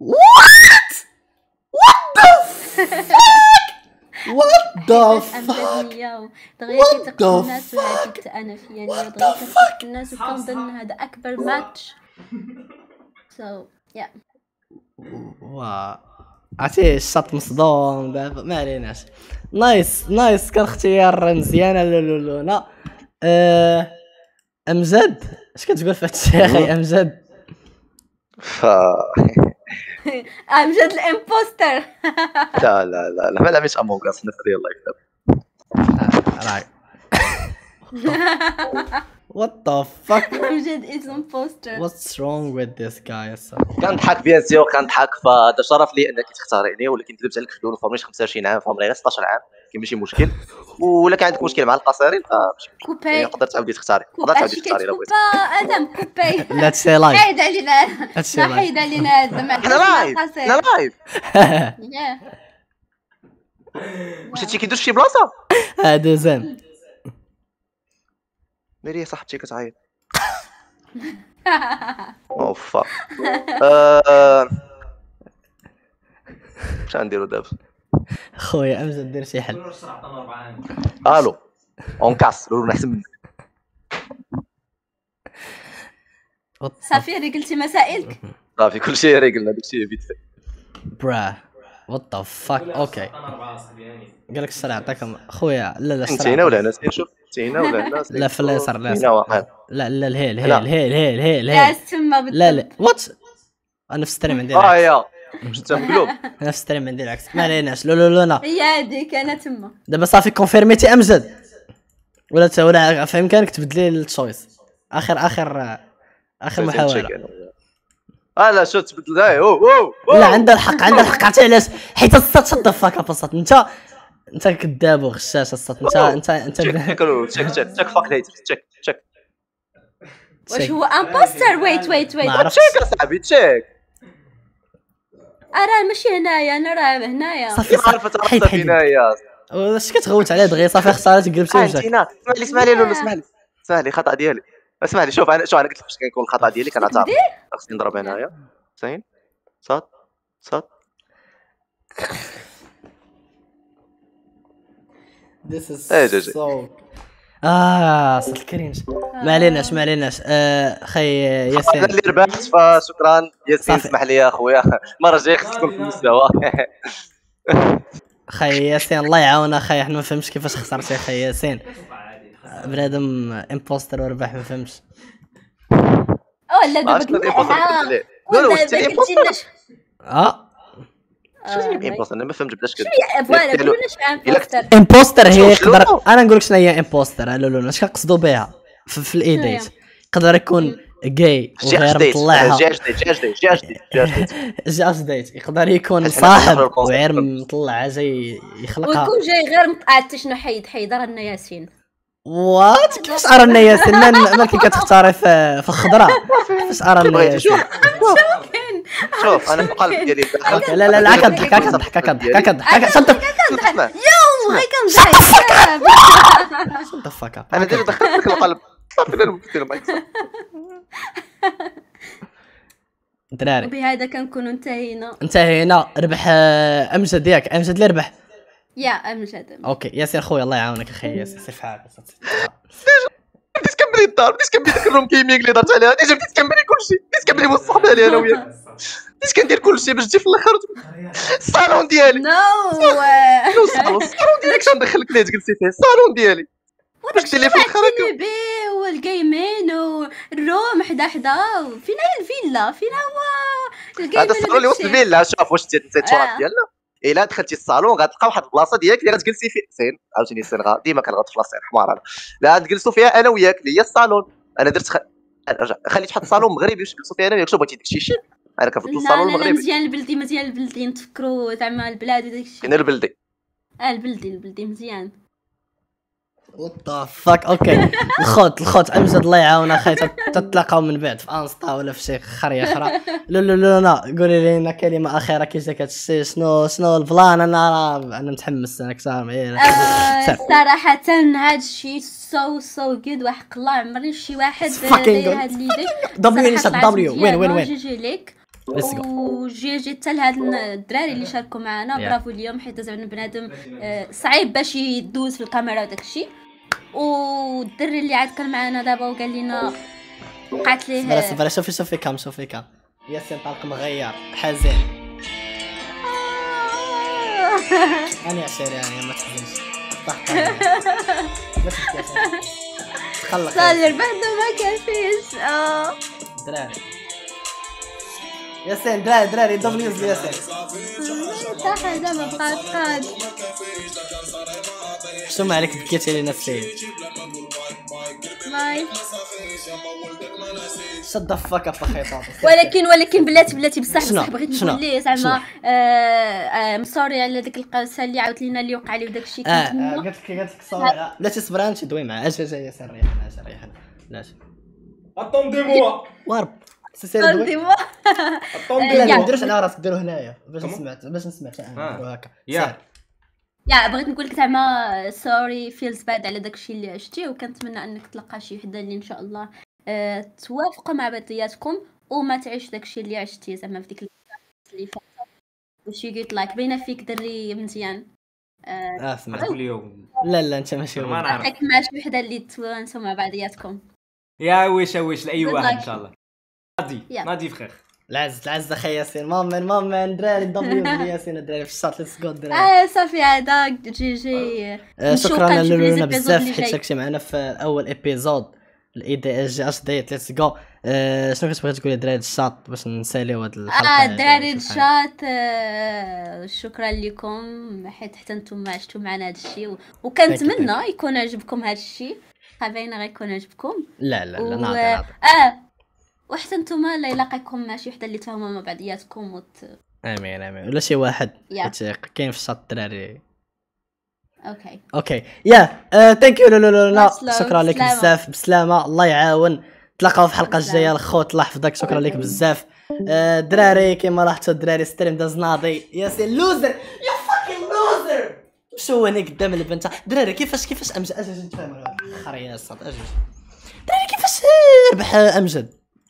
What the fuck دغيا كيتقل الناس وهادي حتى انا فيا دغيا كيتقل الناس وكنظن هذا اكبر ماتش يا عرفتي الشط مصدوم دابا ما عليناش. نايس كان اختيار مزيان. لا امجد اش كتقول في هادشي يا اخي امجد؟ امجد الامبوستر. لا مش امونغ اس في ريال لايف. What the fuck? امجد is imposter. What's wrong with this guy? كنضحك بيان سيور كنضحك. فهذا شرف لي انك تختاريني ولكن كذبت عليك في الدور فماش 25 عام فهم غير 16 عام كاين ماشي مشكل. ولا كان عندك مشكل مع القصيرين فماشي تقدر تعاودي تختاري لا بغيتي. ادم كوباي لا تسي لايف حيد علينا حنا لايف واش هادشي كيدوز شي بلاصه هذا زين. ميريا صاحبتي كتعيط او فاك اش غنديرو دابا خويا امجد دير شي حل. الو اون كاس لولو احسن منك صافي رجلتي مسائلك. صافي كلشي ريقلنا داكشي فيت في برا وات ذا فاك. اوكي قال لك السرعه عطاكم خويا. لا انت هنا ولا انا شوف انت هنا ولا انا لا في اليسار هنا اليسار. واقع لا الهيل الهيل لا تما بالضبط. لا وات انا في ستريم عندي يا واش انت مقلوب انا في ستريم عندي العكس ما عليناش. لا انا هي هذيك انا تما دابا صافي كونفيرميتي امجد ولا في امكانك تبدلي التشويس. اخر محاوله. لا شو تبدل لا عنده الحق عرفتي علاش؟ حيت الصوت شد فاك الصوت. انت كذاب وغشاش الصوت. انت تشيك فاك دايت تشيك واش هو امبوستر؟ ويت ما عرفتش. تشيك اصاحبي تشيك راه ماشي هنايا انا راه هنايا. صافي عرفت راسها فينا يا واش كتغوت على دغيا صافي خسارات قلبتي وجهك. اسمح لي لولو اسمح لي خطا ديالي. اسمح لي شوف انا قلت لك باش كنكون الخطا ديالي كنعترف. خصني نضرب هنايا زين صاد This is جي. صوت الكرينج. ما عليناش خي ياسين اللي ربحت فشكرا ياسين. اسمح لي يا خويا المره الجايه خصك تكون في المستوى. خي ياسين الله يعاون اخي. حنا ما فهمتش كيفاش خسرتي يا خي ياسين. بنادم امبوستر وربح ما فهمتش. ولا دابا امبوستر انا ما فهمتش بلاش فوالا كلش امبوستر. امبوستر هي يقدر انا نقول لك شنو هي امبوستر. لا اش كنقصدوا بها في الايديت. يقدر يكون جاي وغير مطلعها جاج ديت. يقدر يكون صاحب وغير مطلعها جاي يخلقها. ويكون جاي غير مقعد. شنو حيد رانا ياسين وات كيفاش رانا ياسين؟ مالك كتختاري في الخضره كيفاش رانا ياسين؟ شوف انا القلب ديالي لا كضحك صدق يو غير كنضحك صدق فاكا. انا ديري دخلت لك القلب صافي لا نمثل معاك. دراري وبهذا كنكونوا انتهينا. ربح امجد ياك امجد اللي ربح. يا امجد. اوكي ياسين خويا الله يعاونك اخي ياسين. سير في حالك بديت كنبري الدار بديت كنبري داك الروم جيمنج اللي درت عليها. ديجا بديت كنبري كلشي بديت كنبري مصاحبه عليها انا وياك. بديت كندير كلشي باش تجي في الاخر الصالون ديالي. الصالون ديالك كندخل لك ليه تجلسي فيه الصالون ديالي باش ديري في الاخر بي والجيمين والروم حدا فينا هي الفيلا فينا هو الجيم. هذا الصالون اللي وسط الفيلا. شوف واش نسيت التراث ديالنا. الا دخلتي الصالون غتلقى واحد البلاصه ديالك اللي غتجلسي فيه. حسين عاوتاني حسين ديما كنغلط في راسي حمار انا. لا غتجلسوا فيها انا وياك اللي هي الصالون. انا درت رجع خليت واحد الصالون مغربي باش نجلسوا فيها انا وياك. شوف بغيتي داكشي شي انا كنفضل الصالون المغربي. مزيان البلدي نتفكروا زعما البلاد وداكشي. كاين البلدي البلدي مزيان. وات ذا فاك. اوكي الخوت امجد الله يعاون اخي. تتلاقاو من بعد في انستا ولا في شي خريه اخرى. لا قولي لنا كلمه اخيره كي جاك هادشي. شنو البلان؟ انا متحمس انا كثار معايا صراحه. هادشي سو جود وحق الله عمري شي واحد داير هاد ليدي. دبليو وين جي ليك وجي حتى لهاد الدراري اللي شاركوا معنا. برافو اليوم حيت زعما بنادم صعيب باش يدوز في الكاميرا وداكشي. والدري اللي عاد كان معنا دابا وقال لنا وقعت ليه صبر شوفي كام ياسين طالق مغير حزين. انا عشيري يعني ما تحزنش خلق صار بعده ما كان فيش. دراري ياسين دراري دبليوز ياسين صح هذا ما بقات قاد. شو ما عليك بكيتي لي نفسي ماي شد فك فخيطات. ولكن بلاتي بصح بغيت نقول ليه زعما سوري على ديك القصه اللي عاودت لينا اللي وقع لي وداك الشيء. قالت لك سوري بلاتي صبران شي دوي معاه. اجي ياسين ريحنا بلاتي اتوندي-moi وارب سير دوي لا ما ديروش على راسك ديروا هنايا باش نسمع انا هكا. يا بغيت نقول لك زعما سوري فيلز باد على داكشي اللي عشتي، وكنتمنى انك تلقى شي وحده اللي ان شاء الله توافقوا مع بعضياتكم وما تعيش داكشي اللي عشتي زعما في ديك اللي فاتت. وشي قلت لايك باينه فيك دري مزيان. اسمع كل يوم لا انت ماشي ما نعرف عطيك مع شي وحده اللي توانسوا مع بعضياتكم. يا ويش لاي Good واحد luck. ان شاء الله. Yeah. نادي فخير. العز اخي ياسين مامان دراري دبليو ياسين الدراري في الشاط ليتس جو الدراري. صافي عاد جي شكرا نشوف لولونا لي بزاف زيبيزود حيت اللي شاركتي معنا في اول ابيزود الاي دي اس جي اش ديت ليتس جو. شنو كتبغي تقولي دراري الشاط باش نساليو هاد الحلقه؟ الدراري الشات شكرا لكم حيت حتى نتوما عشتوا معنا هذا الشيء وكنتمنى يكون عجبكم هذا الشيء. باينه غيكون عجبكم. لا ناضي وحتى نتوما لا يلاقيكم مع شي وحده اللي تفهموا مع بعضياتكم امين ولا شي واحد Yeah. كاين في الشات الدراري. اوكي يا ثانك يو لولونا Much love. شكرا لك بسلامة. بزاف بسلامه الله يعاون. تلاقاو في الحلقه بسلامة. الجايه الخوت الله يحفظك شكرا لك بزاف. دراري كيما لاحظتوا الدراري ستريم داز ناضي ياسين لوزر يا فاكين لوزر. شو هنا قدام البنت دراري كيفاش امجد اجي نتفاهم خري يا الصاد اجي دراري كيفاش ربح امجد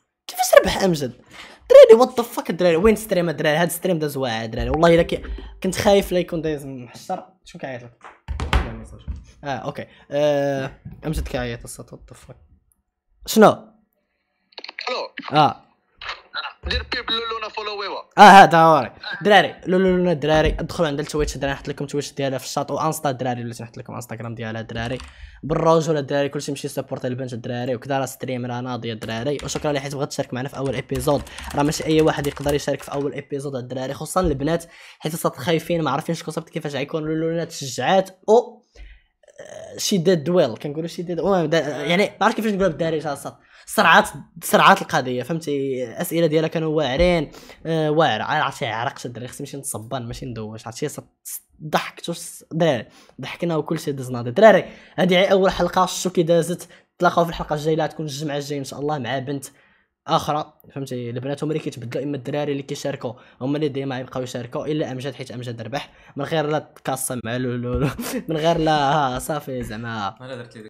دراري وات ذا فاك دراري وين ستريم دراري هاد ستريم داز واعر دراري والله الا كنت خايف لا يكون دايز محشر. شنو كيعيط لك؟ اوكي امجد كيعيط الصوت وات ذا فاك شنو؟ الو دير بيب لولونا فولويوا هذا هوري دراري لولونا دراري ادخلوا عند التويتش دراري نحط لكم تويتش ديالها في الشاط وانستا دراري ولا نحط لكم انستغرام ديالها دراري بالرجوله دراري كلشي يمشي سبورت البنت الدراري وكذا راه ستريم راه ناضيه دراري. وشكرا لي حيت بغات تشارك معنا في اول ابيزود. راه ماشي اي واحد يقدر يشارك في اول ابيزود الدراري خصوصا البنات حيت صات خايفين ما عارفينش كونسيبت كيفاش غيكون لولونا تشجعات او شي ديد ويل كنقولوا شي ديد يعني ما عرفت كيفاش نقولها بالدارجه صات سرعات القضيه فهمتي. الاسئله ديالها كانوا واعرين واعر عرفتي عرقت الدراري خصني نمشي نتصبن ماشي ندوش عرفتي ضحكت دراري ضحكنا وكلشي داز ناضي دراري. هذه اول حلقه شو كي دازت. تلاقاو في الحلقه الجايه تكون الجمعه الجايه ان شاء الله مع بنت اخرى فهمتي. البنات هما اللي كيتبدلوا اما الدراري اللي كيشاركوا هما اللي ديما يبقاو يشاركوا الا امجد حيت امجد ربح من غير لا تكاصم مع لولو من غير لا صافي زعما